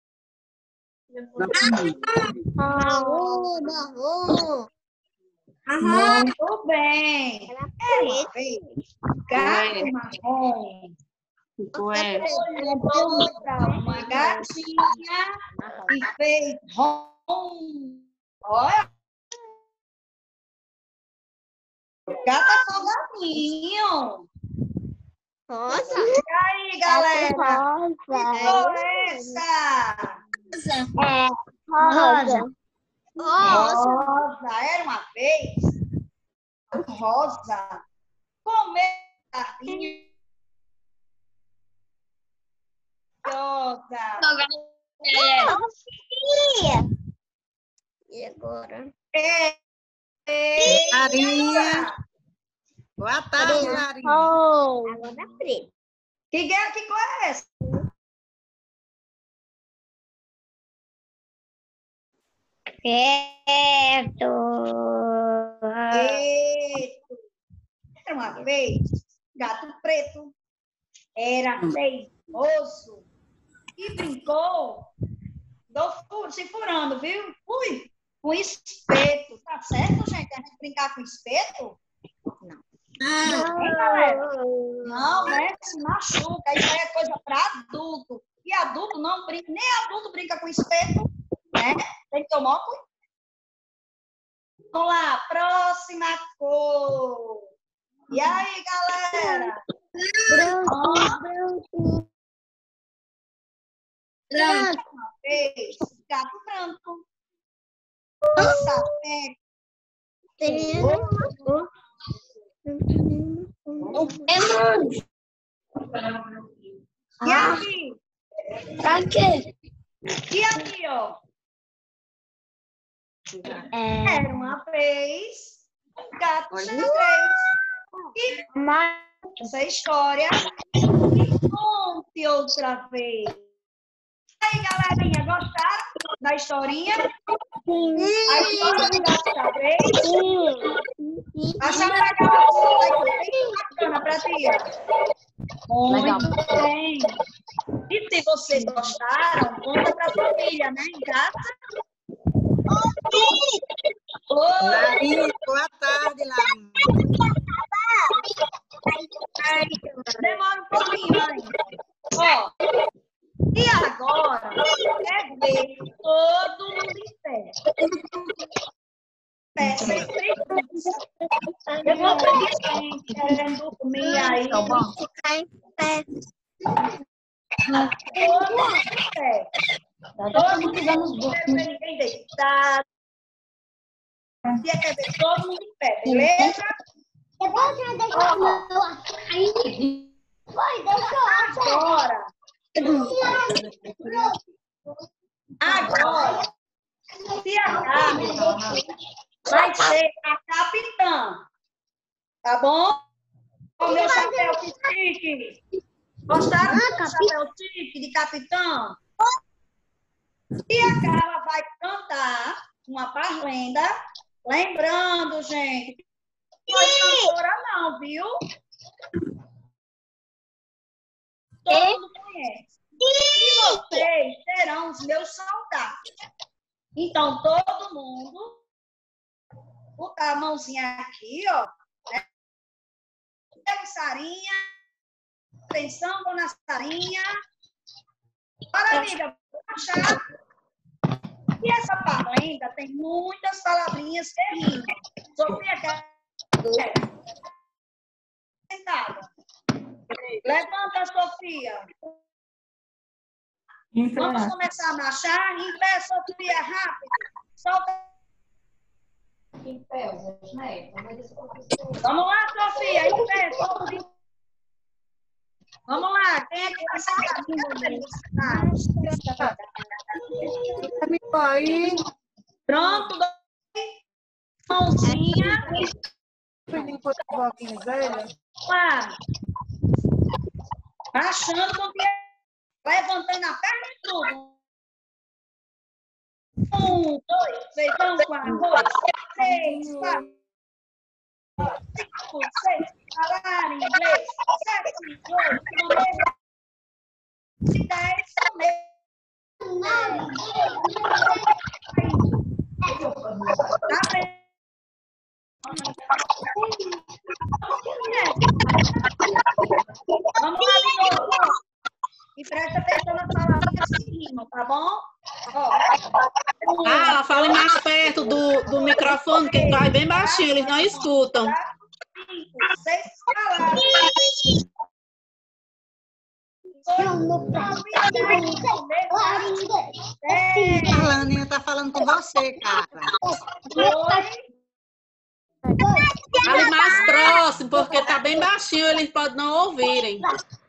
Marrom, marrom. Muito bem. Era uma vez gato marrom. Que cor é? Levou pra uma gatinha e fez rom. Olha. Gata salgadinho. Rosa. E aí, galera? Rosa. Que cor é essa? É. Rosa. Rosa. Rosa. Era uma vez rosa. Comer sardinha. Rosa. E agora? É. Maria. Boa tarde, Larinha. Agora preto. Que guerra, que cor é essa? Certo. Preto. Era uma vez, gato preto era teimoso e brincou, do fu- se furando, viu? Ui, com espeto. Tá certo, gente? A gente brincar com espeto? Hein, galera? Não, né? Se machuca. Isso aí é coisa para adulto. E adulto não brinca, nem adulto brinca com espeto, né? Tem que tomar cuidado. Vamos lá, próxima cor. E aí, galera? Branco, branco. Branco. Uma vez, gato branco. Nossa, é. E aqui? Pra quê? E aqui, ó? É, Era uma vez um gato xadrez. E mas essa história e conte outra vez. E aí, galerinha, gostaram da historinha? A história do gato xadrez? Acharam legal? Bem bacana pra tia. Muito bem. E se vocês gostaram, conta pra família, né, em casa? Oi, Larinha, boa tarde, Larinha. demora um pouquinho ainda. Ó, e agora, é ver todo mundo em pé. Pé sem preguiça. Eu vou ver gente querendo dormir aí. Tá bom? ficar em pé. Todo mundo em pé. Todo mundo precisamos não quer ver ninguém deitado. Quer ver todo mundo em pé, beleza? Eu vou já deixar meu açaí. Foi, deixa Agora, agora, se a Gabi vai ser a capitã, tá bom? O meu chapéu chique. Gostaram do meu chapéu chique de capitã? E a Carla vai cantar uma parlenda, lembrando, gente, não é cantora não, viu? Todo mundo conhece. E vocês serão os meus soldados. Então, todo mundo, botar a mãozinha aqui, ó. Né? Pega Sarinha. Atenção, dona Sarinha. Bora, amiga, vamos achar. E essa parlenda tem muitas palavrinhas que rimam. Sofia, quer... sentada. Levanta, Sofia. Vamos começar a marchar. Em pé, Sofia, rápido. Solta. Em pé, né? Vamos lá, Sofia. Em pé, Sofia. Vamos lá. Quem é que vai sentar? Aí, Pronto. Mãozinha. Vamos lá. Marchando com o pé. Levantando a perna e tudo. Um, dois, três, vamos lá. Dois, três, quatro, cinco, seis. Falar inglês. Sete, oito, nove, dez, tá bem? Vamos lá de novo. E presta atenção nas palavras que rimam, tá bom? Ó. Ah, fale mais perto do, do microfone, que vai bem baixinho, eles não escutam. Cinco, seis palavras. A Laninha tá falando com você, cara. Fale mais próximo, porque tá bem baixinho, eles podem não ouvirem.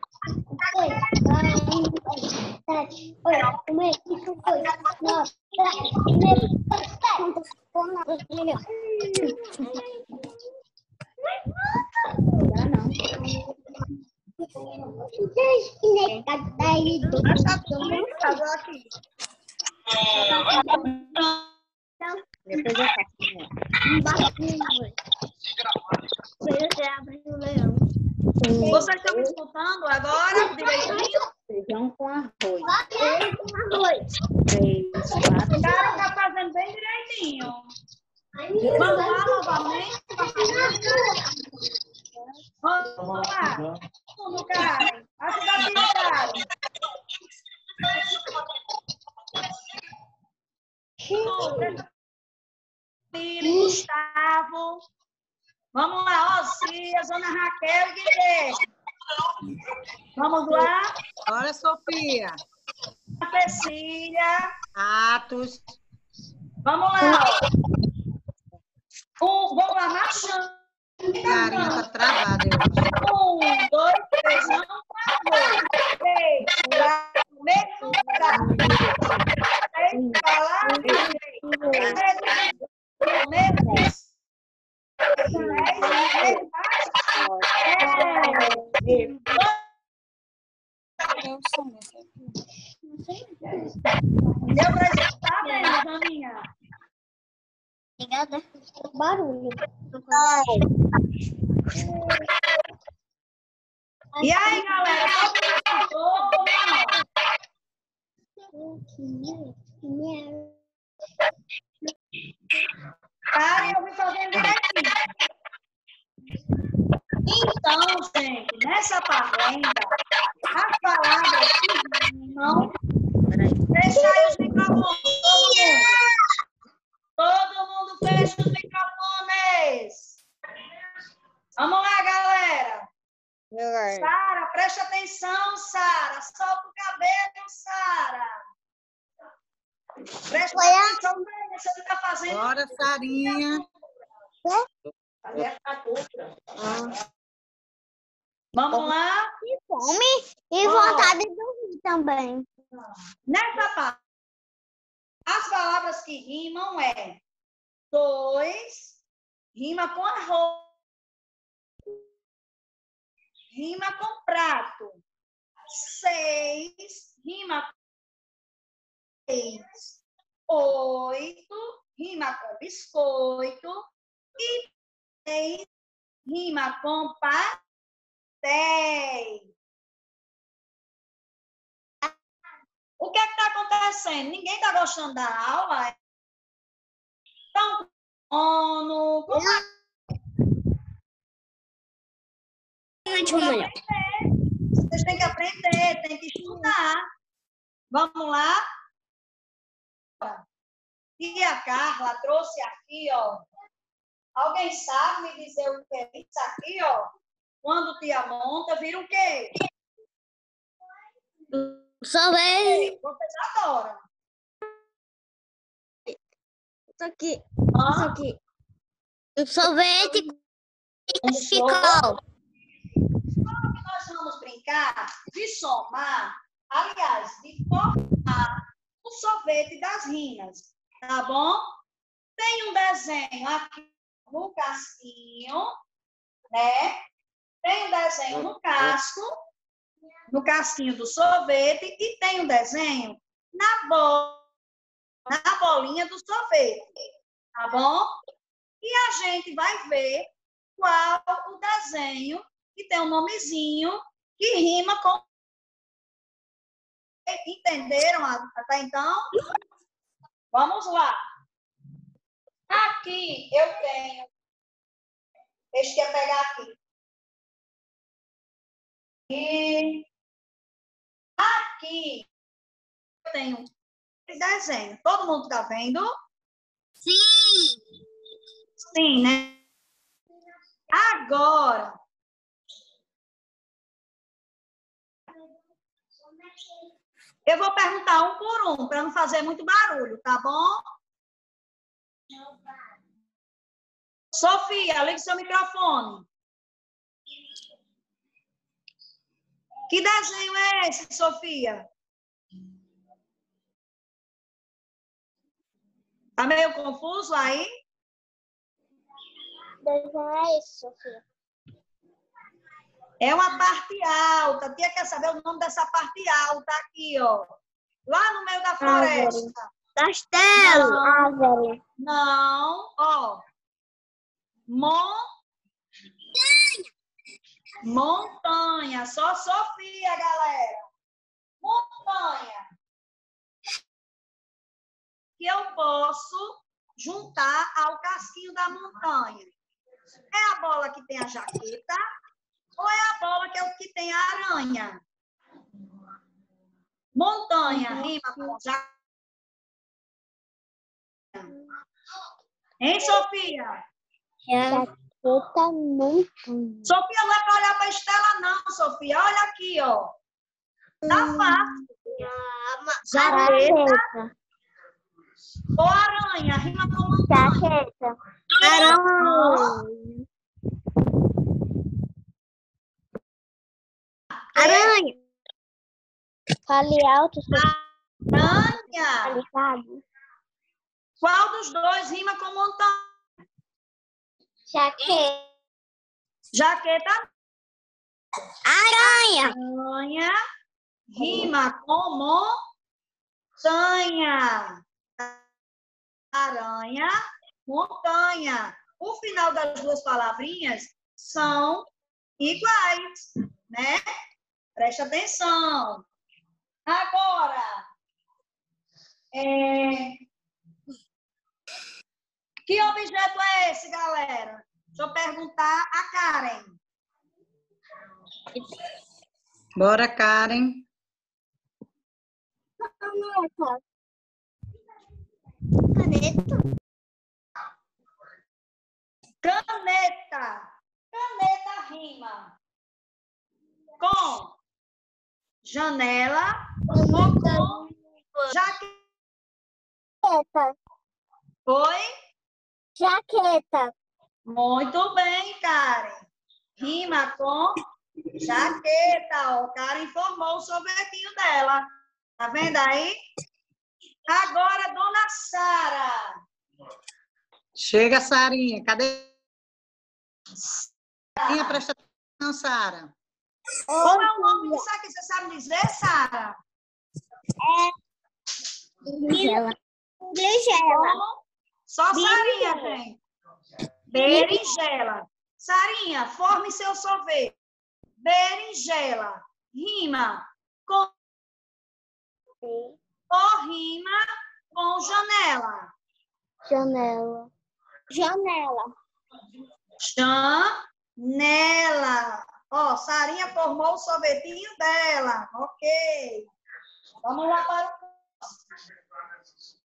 Sete, oito, cinco, oito, nove, dez, Depois eu faço. Um barquinho. Você abre o leão. Vocês estão me escutando agora direitinho? Feijão com arroz. Feijão com arroz. Três, quatro. O cara tá fazendo bem direitinho. Vamos lá novamente. Vamos lá. Tudo, cara. A cidade cara. Filho, Gustavo. Vamos lá, Osias, Ana Raquel e Guilherme. Vamos lá. Bora, Sofia. Cecília. Atos. Vamos lá. Um, vamos lá, marchando. Carinha tá travada, eu acho. Um, dois, três, não, quatro, três, quatro, mesmo lugar. Três, palavras, três, mesmo, dez, deu pra escutar, né, Janinha? Obrigada. Barulho. E aí, galera? Todo mundo escutou? Cara, eu vim fazendo direitinho. Então, gente, nessa parlenda, as palavras que rimam, fecha aí os microfones, todo mundo. Todo mundo fecha os microfones. Vamos lá, galera. Sara, preste atenção, Sara. Solta o cabelo, Sara. Preste atenção, né? Você está fazendo. Bora, Sarinha. Vamos lá. E fome e vontade de dormir também. Nessa parte, as palavras que rimam é dois, rima com arroz, rima com prato, seis, rima com seis, oito, rima com biscoito e dez, rima com pastéis. O que é que está acontecendo? Ninguém está gostando da aula? Então, ONU, como vocês têm que aprender, têm que estudar. Vamos lá? Tia Carla trouxe aqui, ó. Alguém sabe me dizer o que é isso aqui, ó? Quando tia monta, vira o quê? Sorvete. Vocês adoram. Isso aqui. Hã? Isso aqui. Um sorvete Um com show. picol. Nós vamos brincar de somar, aliás, de formar o sorvete das rimas, tá bom? Tem um desenho aqui no casquinho, né? Tem um desenho no casco, no casquinho do sorvete, e tem um desenho na bola, na bolinha do sorvete, tá bom? E a gente vai ver qual o desenho que tem um nomezinho que rima com... Entenderam até então? Vamos lá. Aqui eu tenho... Deixa eu pegar aqui. E aqui eu tenho esse desenho. Todo mundo está vendo? Sim. Sim, né? Agora... Eu vou perguntar um por um, para não fazer muito barulho, tá bom? Sofia, ligue seu microfone. Que desenho é esse, Sofia? Tá meio confuso aí? Desenho é esse, Sofia. É uma parte alta. A tia quer saber o nome dessa parte alta aqui, ó. Lá no meio da floresta. Castelo. Não. Árvore. Não, ó. Mon... Montanha. Só Sofia, galera. Montanha. Que eu posso juntar ao casquinho da montanha. É a bola que tem a jaqueta ou é a bola que, é o que tem a aranha? Montanha rima com jaqueta. Hein, Sofia? Jaqueta montanha. Sofia, não é para olhar para a Estela, não, Sofia. Olha aqui, ó. Tá fácil. Jaqueta Jaqueta. ou aranha? Rima com montanha. Jaqueta. Aranha. Aranha. Fale alto, Aranha. fale sabe. Qual dos dois rima com montanha? Jaqueta. Jaqueta. Aranha. Aranha rima com montanha. Aranha, montanha. O final das duas palavrinhas são iguais, né? Preste atenção. Agora, é... que objeto é esse, galera? Deixa eu perguntar a Karen. Bora, Karen. Caneta. Caneta. Caneta. Caneta rima com janela ou com jaqueta. Jaqueta. Oi? Jaqueta. Muito bem, Karen. Rima com jaqueta. Ó, Karen formou o sorvetinho dela. Tá vendo aí? Agora, dona Sara. Chega, Sarinha. Cadê? Sarinha, presta atenção, Sara. Qual é o nome disso aqui? Você sabe dizer, Sara? Berinjela. Berinjela. Como? Só Sarinha, gente. Berinjela. Sarinha, forme seu sorvete. Berinjela. Rima com... Ou rima com janela. Janela. Janela. Janela. Ó, Sarinha formou o sorvetinho dela. Ok. Vamos lá para o próximo.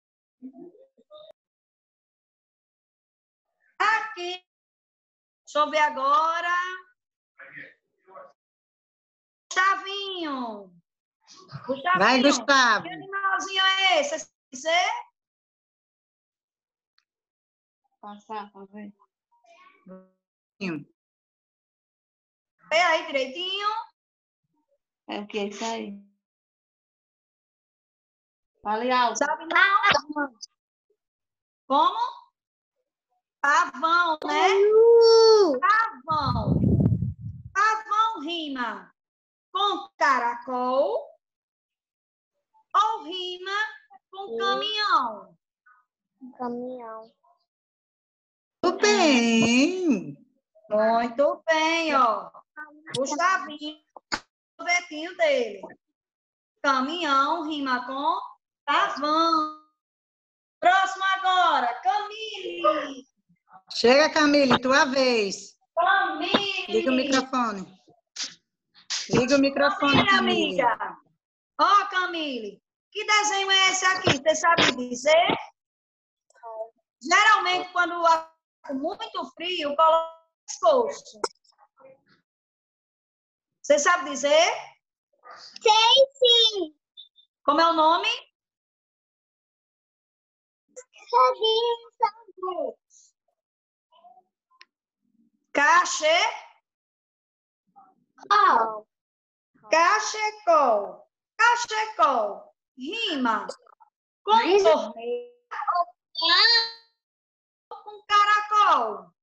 Aqui. Deixa eu ver agora. Gustavinho. Gustavinho. Vai, Gustavo. Que animalzinho é esse? Você dizer? Passar, pra ver. Vê aí direitinho. É o que é isso aí? Fale alto. Sabe não? Como? Pavão, né? Pavão. Pavão rima com caracol ou rima com caminhão? Caminhão. Tudo bem. Muito bem, ó. Gustavinho, o sorvetinho dele. Caminhão rima com pavão. Próximo agora, Camille. Chega, Camille, tua vez. Camille. Liga o microfone. Liga o microfone, Camille, Camille. amiga. Ó, Camille, que desenho é esse aqui? Você sabe dizer? Geralmente, quando há muito frio, coloca exposto. Você sabe dizer? Sei sim. Como é o nome? Sabia. Cachê. Oh. Cachecol. Cachecol. Rima com torneio. Com caracol.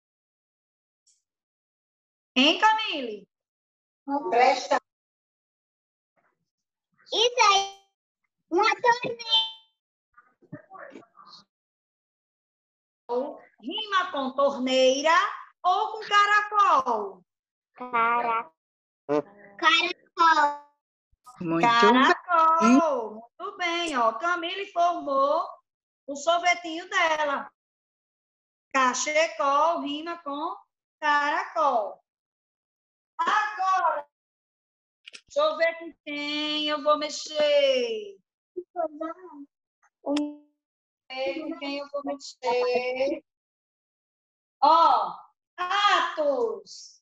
Hein, Camille? Presta. Isso aí. Uma torneira. rima com torneira ou com caracol? Caracol. Caracol. Muito Caracol. Muito bem, ó. Camille formou o sorvetinho dela. Cachecol rima com caracol. Agora, deixa eu ver com quem eu vou mexer. Com quem eu vou mexer. Ó, Atos.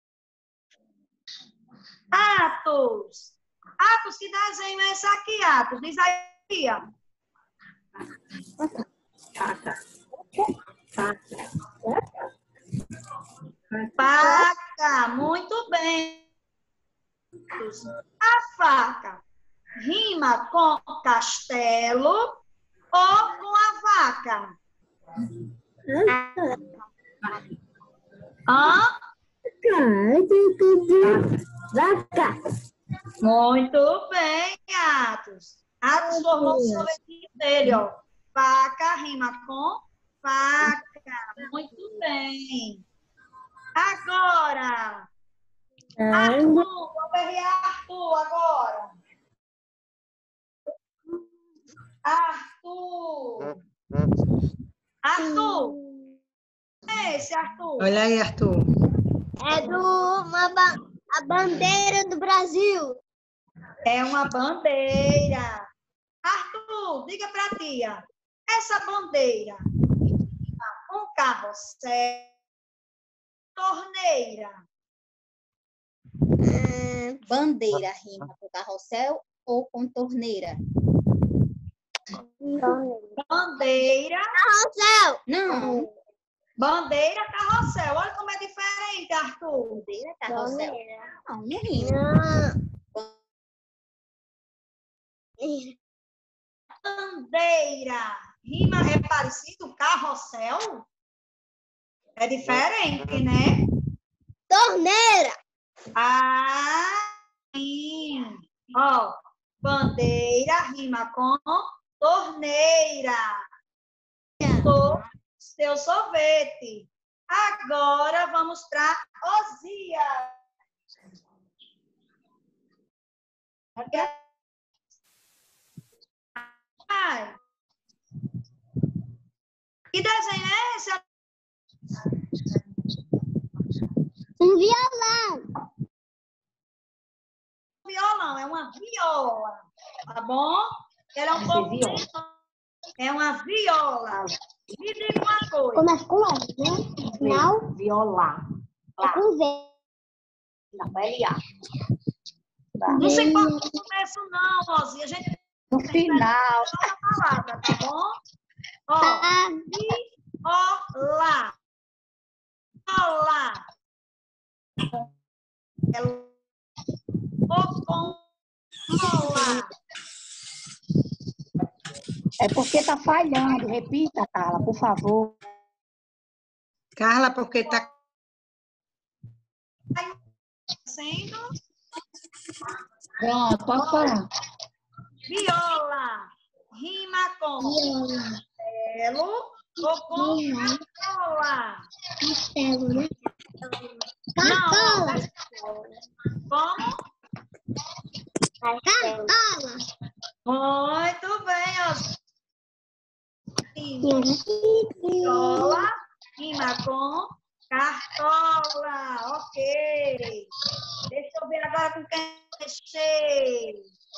Atos. Atos, que desenho é esse aqui, Atos? Diz aí, ó. Faca, muito bem. A faca rima com castelo ou com a vaca? Hã? Vaca. Muito bem, Atos. Atos formou o sorvetinho dele, ó. Faca rima com faca. Muito bem. Agora, Arthur, vou ver Arthur agora. Arthur. Arthur. É esse, Arthur. Olha aí, Arthur. É do uma ba a bandeira do Brasil. É uma bandeira. Arthur, diga pra tia. Essa bandeira um carrossel, torneira. Bandeira rima com carrossel ou com torneira? Bandeira. Carrossel. Não. Bandeira, carrossel. Olha como é diferente, Arthur. Bandeira, carrossel. Não, não rima. Bandeira. Rima é parecido, carrossel? É diferente, né? Torneira. Ah, sim. Ó, bandeira rima com torneira. Tô seu sorvete. Agora vamos para Osia. Ai. Que desenho é esse? Um violão. Violão, é uma viola, tá bom? Ela é um pouco... É uma viola. Me diga uma coisa. Começa com S, né? Final. Violar. É com V. Não, vai liar. Não sei qual é o começo, não, Rosinha. A gente No final. tem a palavra, tá bom? Ó, Ah, viola. Viola. É o com viola. É porque tá falhando. Repita, Carla, por favor. Carla, porque tá. Sendo Pronto, pode falar. viola. Rima com castelo ou com viola. castelo, né? Não. Cartola. Como? Cartola. Muito bem, ó. Viola, rima com cartola. Ok. Deixa eu ver agora com quem mexer.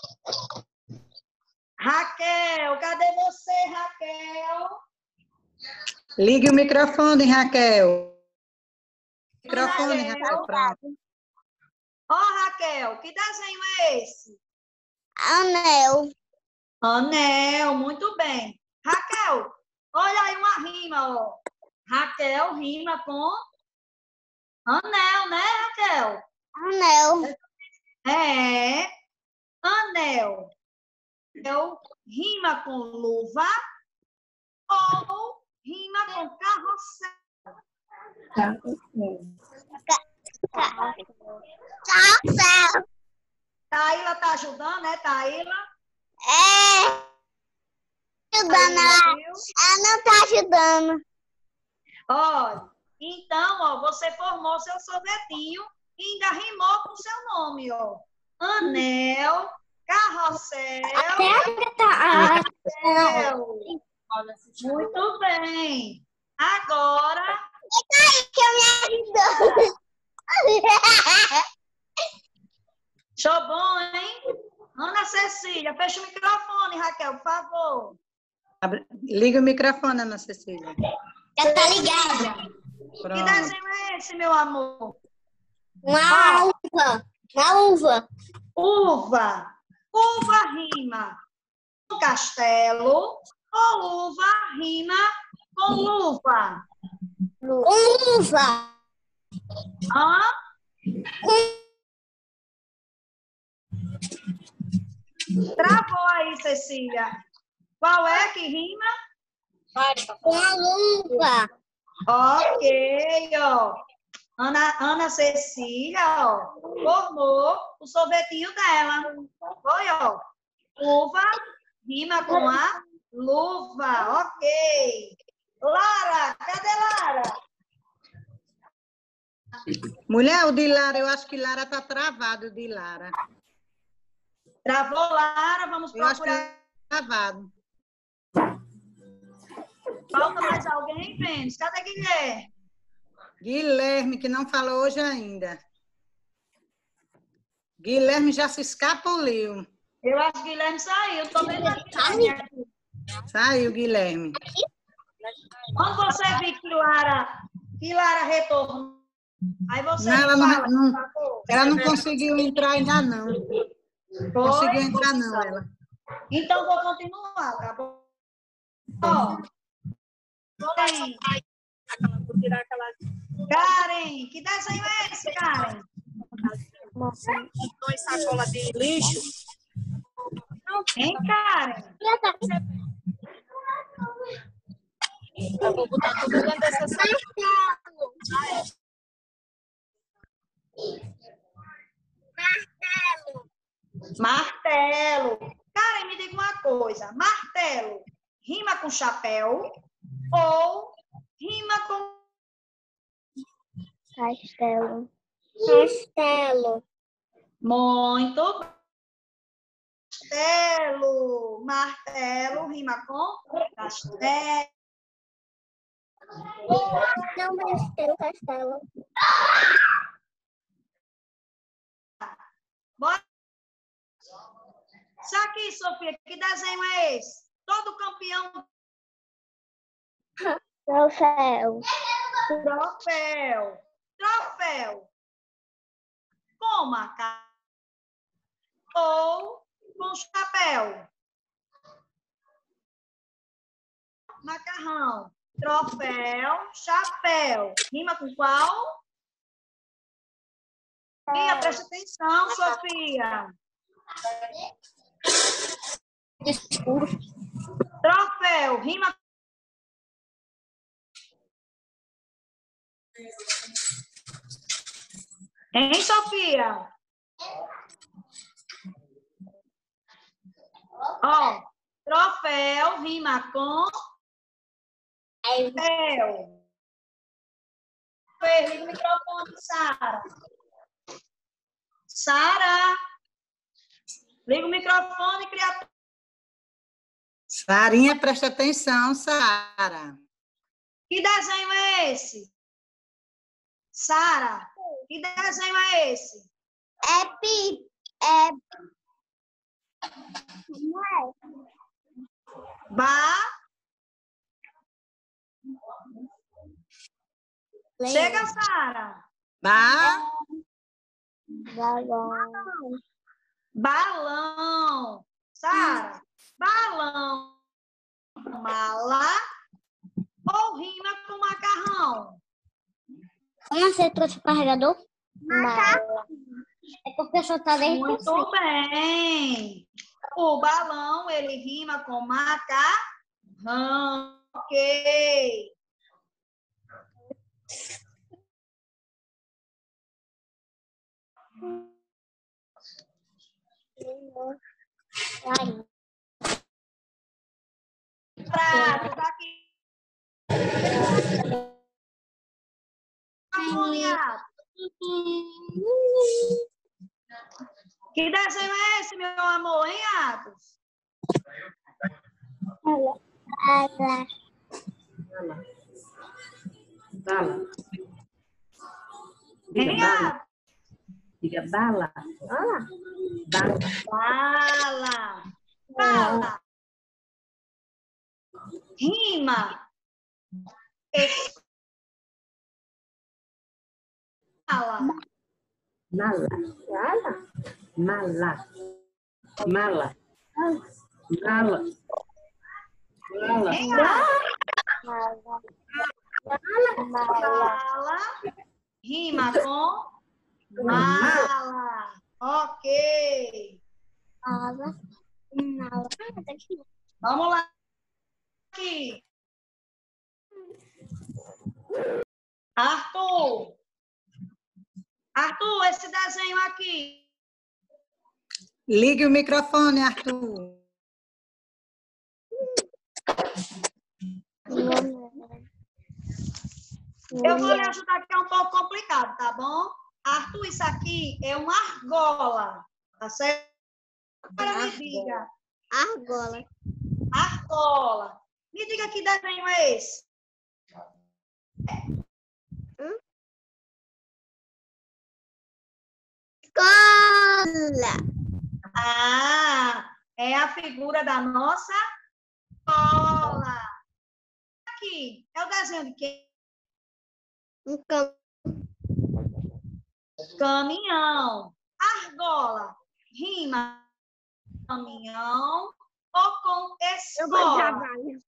Raquel, cadê você, Raquel? Ligue o microfone, Raquel. Microfone, Raquel, pronto. Ó, Raquel, que desenho é esse? Anel. Anel, muito bem. Raquel, olha aí uma rima, ó. Raquel rima com anel, né, Raquel? Anel. É, anel. Anel rima com luva ou rima com carrossel? Carrossel. Taíla tá ajudando, né, Taíla? É. Ajudando. Taíla, Ela, viu? ela não tá ajudando. Olha, então, ó, você formou seu sorvetinho e ainda rimou com seu nome, ó. Anel, carrossel, carrossel. Muito bem. Agora, show bom, hein? Ana Cecília, fecha o microfone, Raquel, por favor. Abre- Liga o microfone, Ana Cecília. Já tá ligada. Que Pronto. desenho é esse, meu amor? Uma uva. Uma uva. Uva. Uva rima com castelo ou uva rima com luva? Uva. Hã? Travou aí, Cecília. Qual é que rima? Com a luva. Ok, ó. Ana, Ana Cecília, ó, formou o sorvetinho dela. Foi, ó. Uva rima com a luva. Ok. Lara, cadê Lara? Mulher, o de Lara, eu acho que Lara tá travado, o de Lara. Travou Lara, vamos Eu acho que procurar. tá travado. Falta mais alguém, Vênus? Cadê Guilherme? Guilherme, que não falou hoje ainda. Guilherme já se escapuliu. Eu acho que Guilherme saiu. Tô vendo a Guilherme aqui. Saiu, Guilherme. Quando você vir que Lara, que Lara retornou, aí você Não, ela não- fala, não- por favor. Ela não conseguiu entrar ainda, não. Foi? Conseguiu entrar, não, ela. Então, vou continuar, tá bom? Ó. Tem. Karen, que desenho é esse, Karen? Dois sacolas de lixo. Hein, Karen? Eu vou botar tudo dentro dessa sacola. Martelo. Karen, me diga uma coisa. Martelo rima com chapéu ou rima com... Castelo. Castelo. Muito bem. Martelo. Martelo rima com castelo. Não, mas tem o castelo. Bora. Isso aqui, Sofia, que desenho é esse? Todo campeão Troféu. troféu. Troféu. Com macaco ou com chapéu? Macarrão. Troféu, chapéu. Rima com qual? Sofia, presta atenção, Sofia. Desculpa. Troféu, rima. Hein, Sofia? Ó, troféu rima com troféu. Liga o microfone, Sara. Sara. Liga o microfone, criatura. Sarinha, presta atenção, Sara. Que desenho é esse? Sara, que desenho é esse? É pi. É. Não é? Ba. Chega, Sara. Ba, Balão. Balão. Sara, balão. Mala ou rima com macarrão? Como você trouxe o carregador? Macarrão. É porque eu só tá dentro. Muito bem. O balão, ele rima com macarrão. Ok. Ai, Prato, daqui. microfone, Atos. Que desenho é esse, meu amor, hein, Atos? Bala. Bala. Diga Hein, bala. Atos? Diga bala. Bala. Bala. Bala. Bala. Rima. Escola. Mala. Mala. Mala. Mala. Mala. Hein, Atos? Bala. Bala. Rima com mala. Ok. Bala. Bala. Vamos lá. Aqui. Arthur. Arthur, esse desenho aqui. Ligue o microfone, Arthur. Eu vou lhe ajudar, que é um pouco complicado, tá bom? Arthur, isso aqui é uma argola, tá certo? Agora me diga. Argola. Argola. Me diga que desenho é esse. Escola. Ah, é a figura da nossa escola. Aqui, é o desenho de quem? Um campo. Caminhão. Argola. Rima caminhão ou com escola?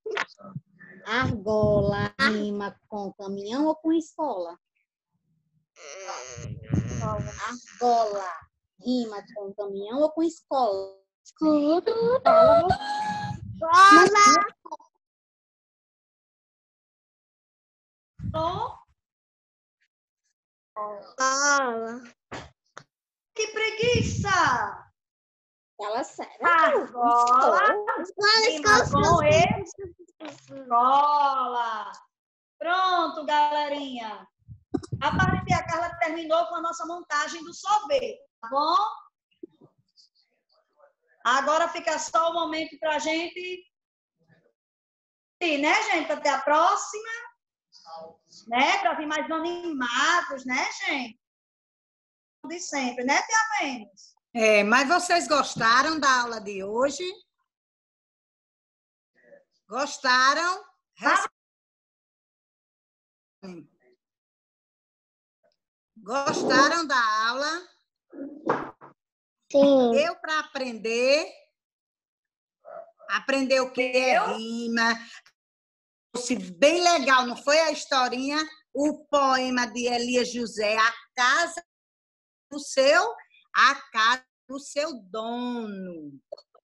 Argola rima com caminhão ou com escola? Argola rima com caminhão ou com escola? Escola. Oh, Escola. que preguiça! Fala sério. Argola. Escola, Rima com escola. escola. Pronto, galerinha. A parte a Carla terminou com a nossa montagem do sorvete, tá bom? Agora fica só o momento para a gente, né, gente? Até a próxima, né? Para vir mais animados, né, gente? De sempre, né, Tia Vênus? É, mas vocês gostaram da aula de hoje? Gostaram? Ah. Gostaram da aula? Sim. Deu para aprender? Aprender o que é rima? Fosse bem legal, não foi a historinha? O poema de Elias José, A Casa do Seu, A Casa do Seu Dono.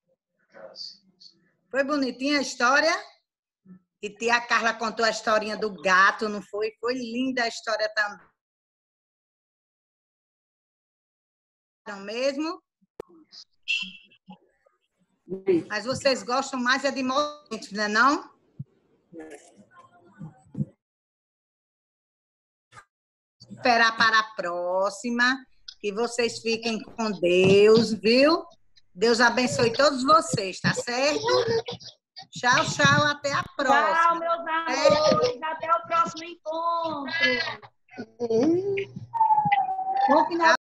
Foi bonitinha a história? E tia Carla contou a historinha do gato, não foi? Foi linda a história também. Não mesmo? Mas vocês gostam mais é de momentos, não é não? Esperar para a próxima. Que vocês fiquem com Deus, viu? Deus abençoe todos vocês, tá certo? Tchau, tchau, até a próxima. Tchau, meus amores. Até o próximo encontro. Bom final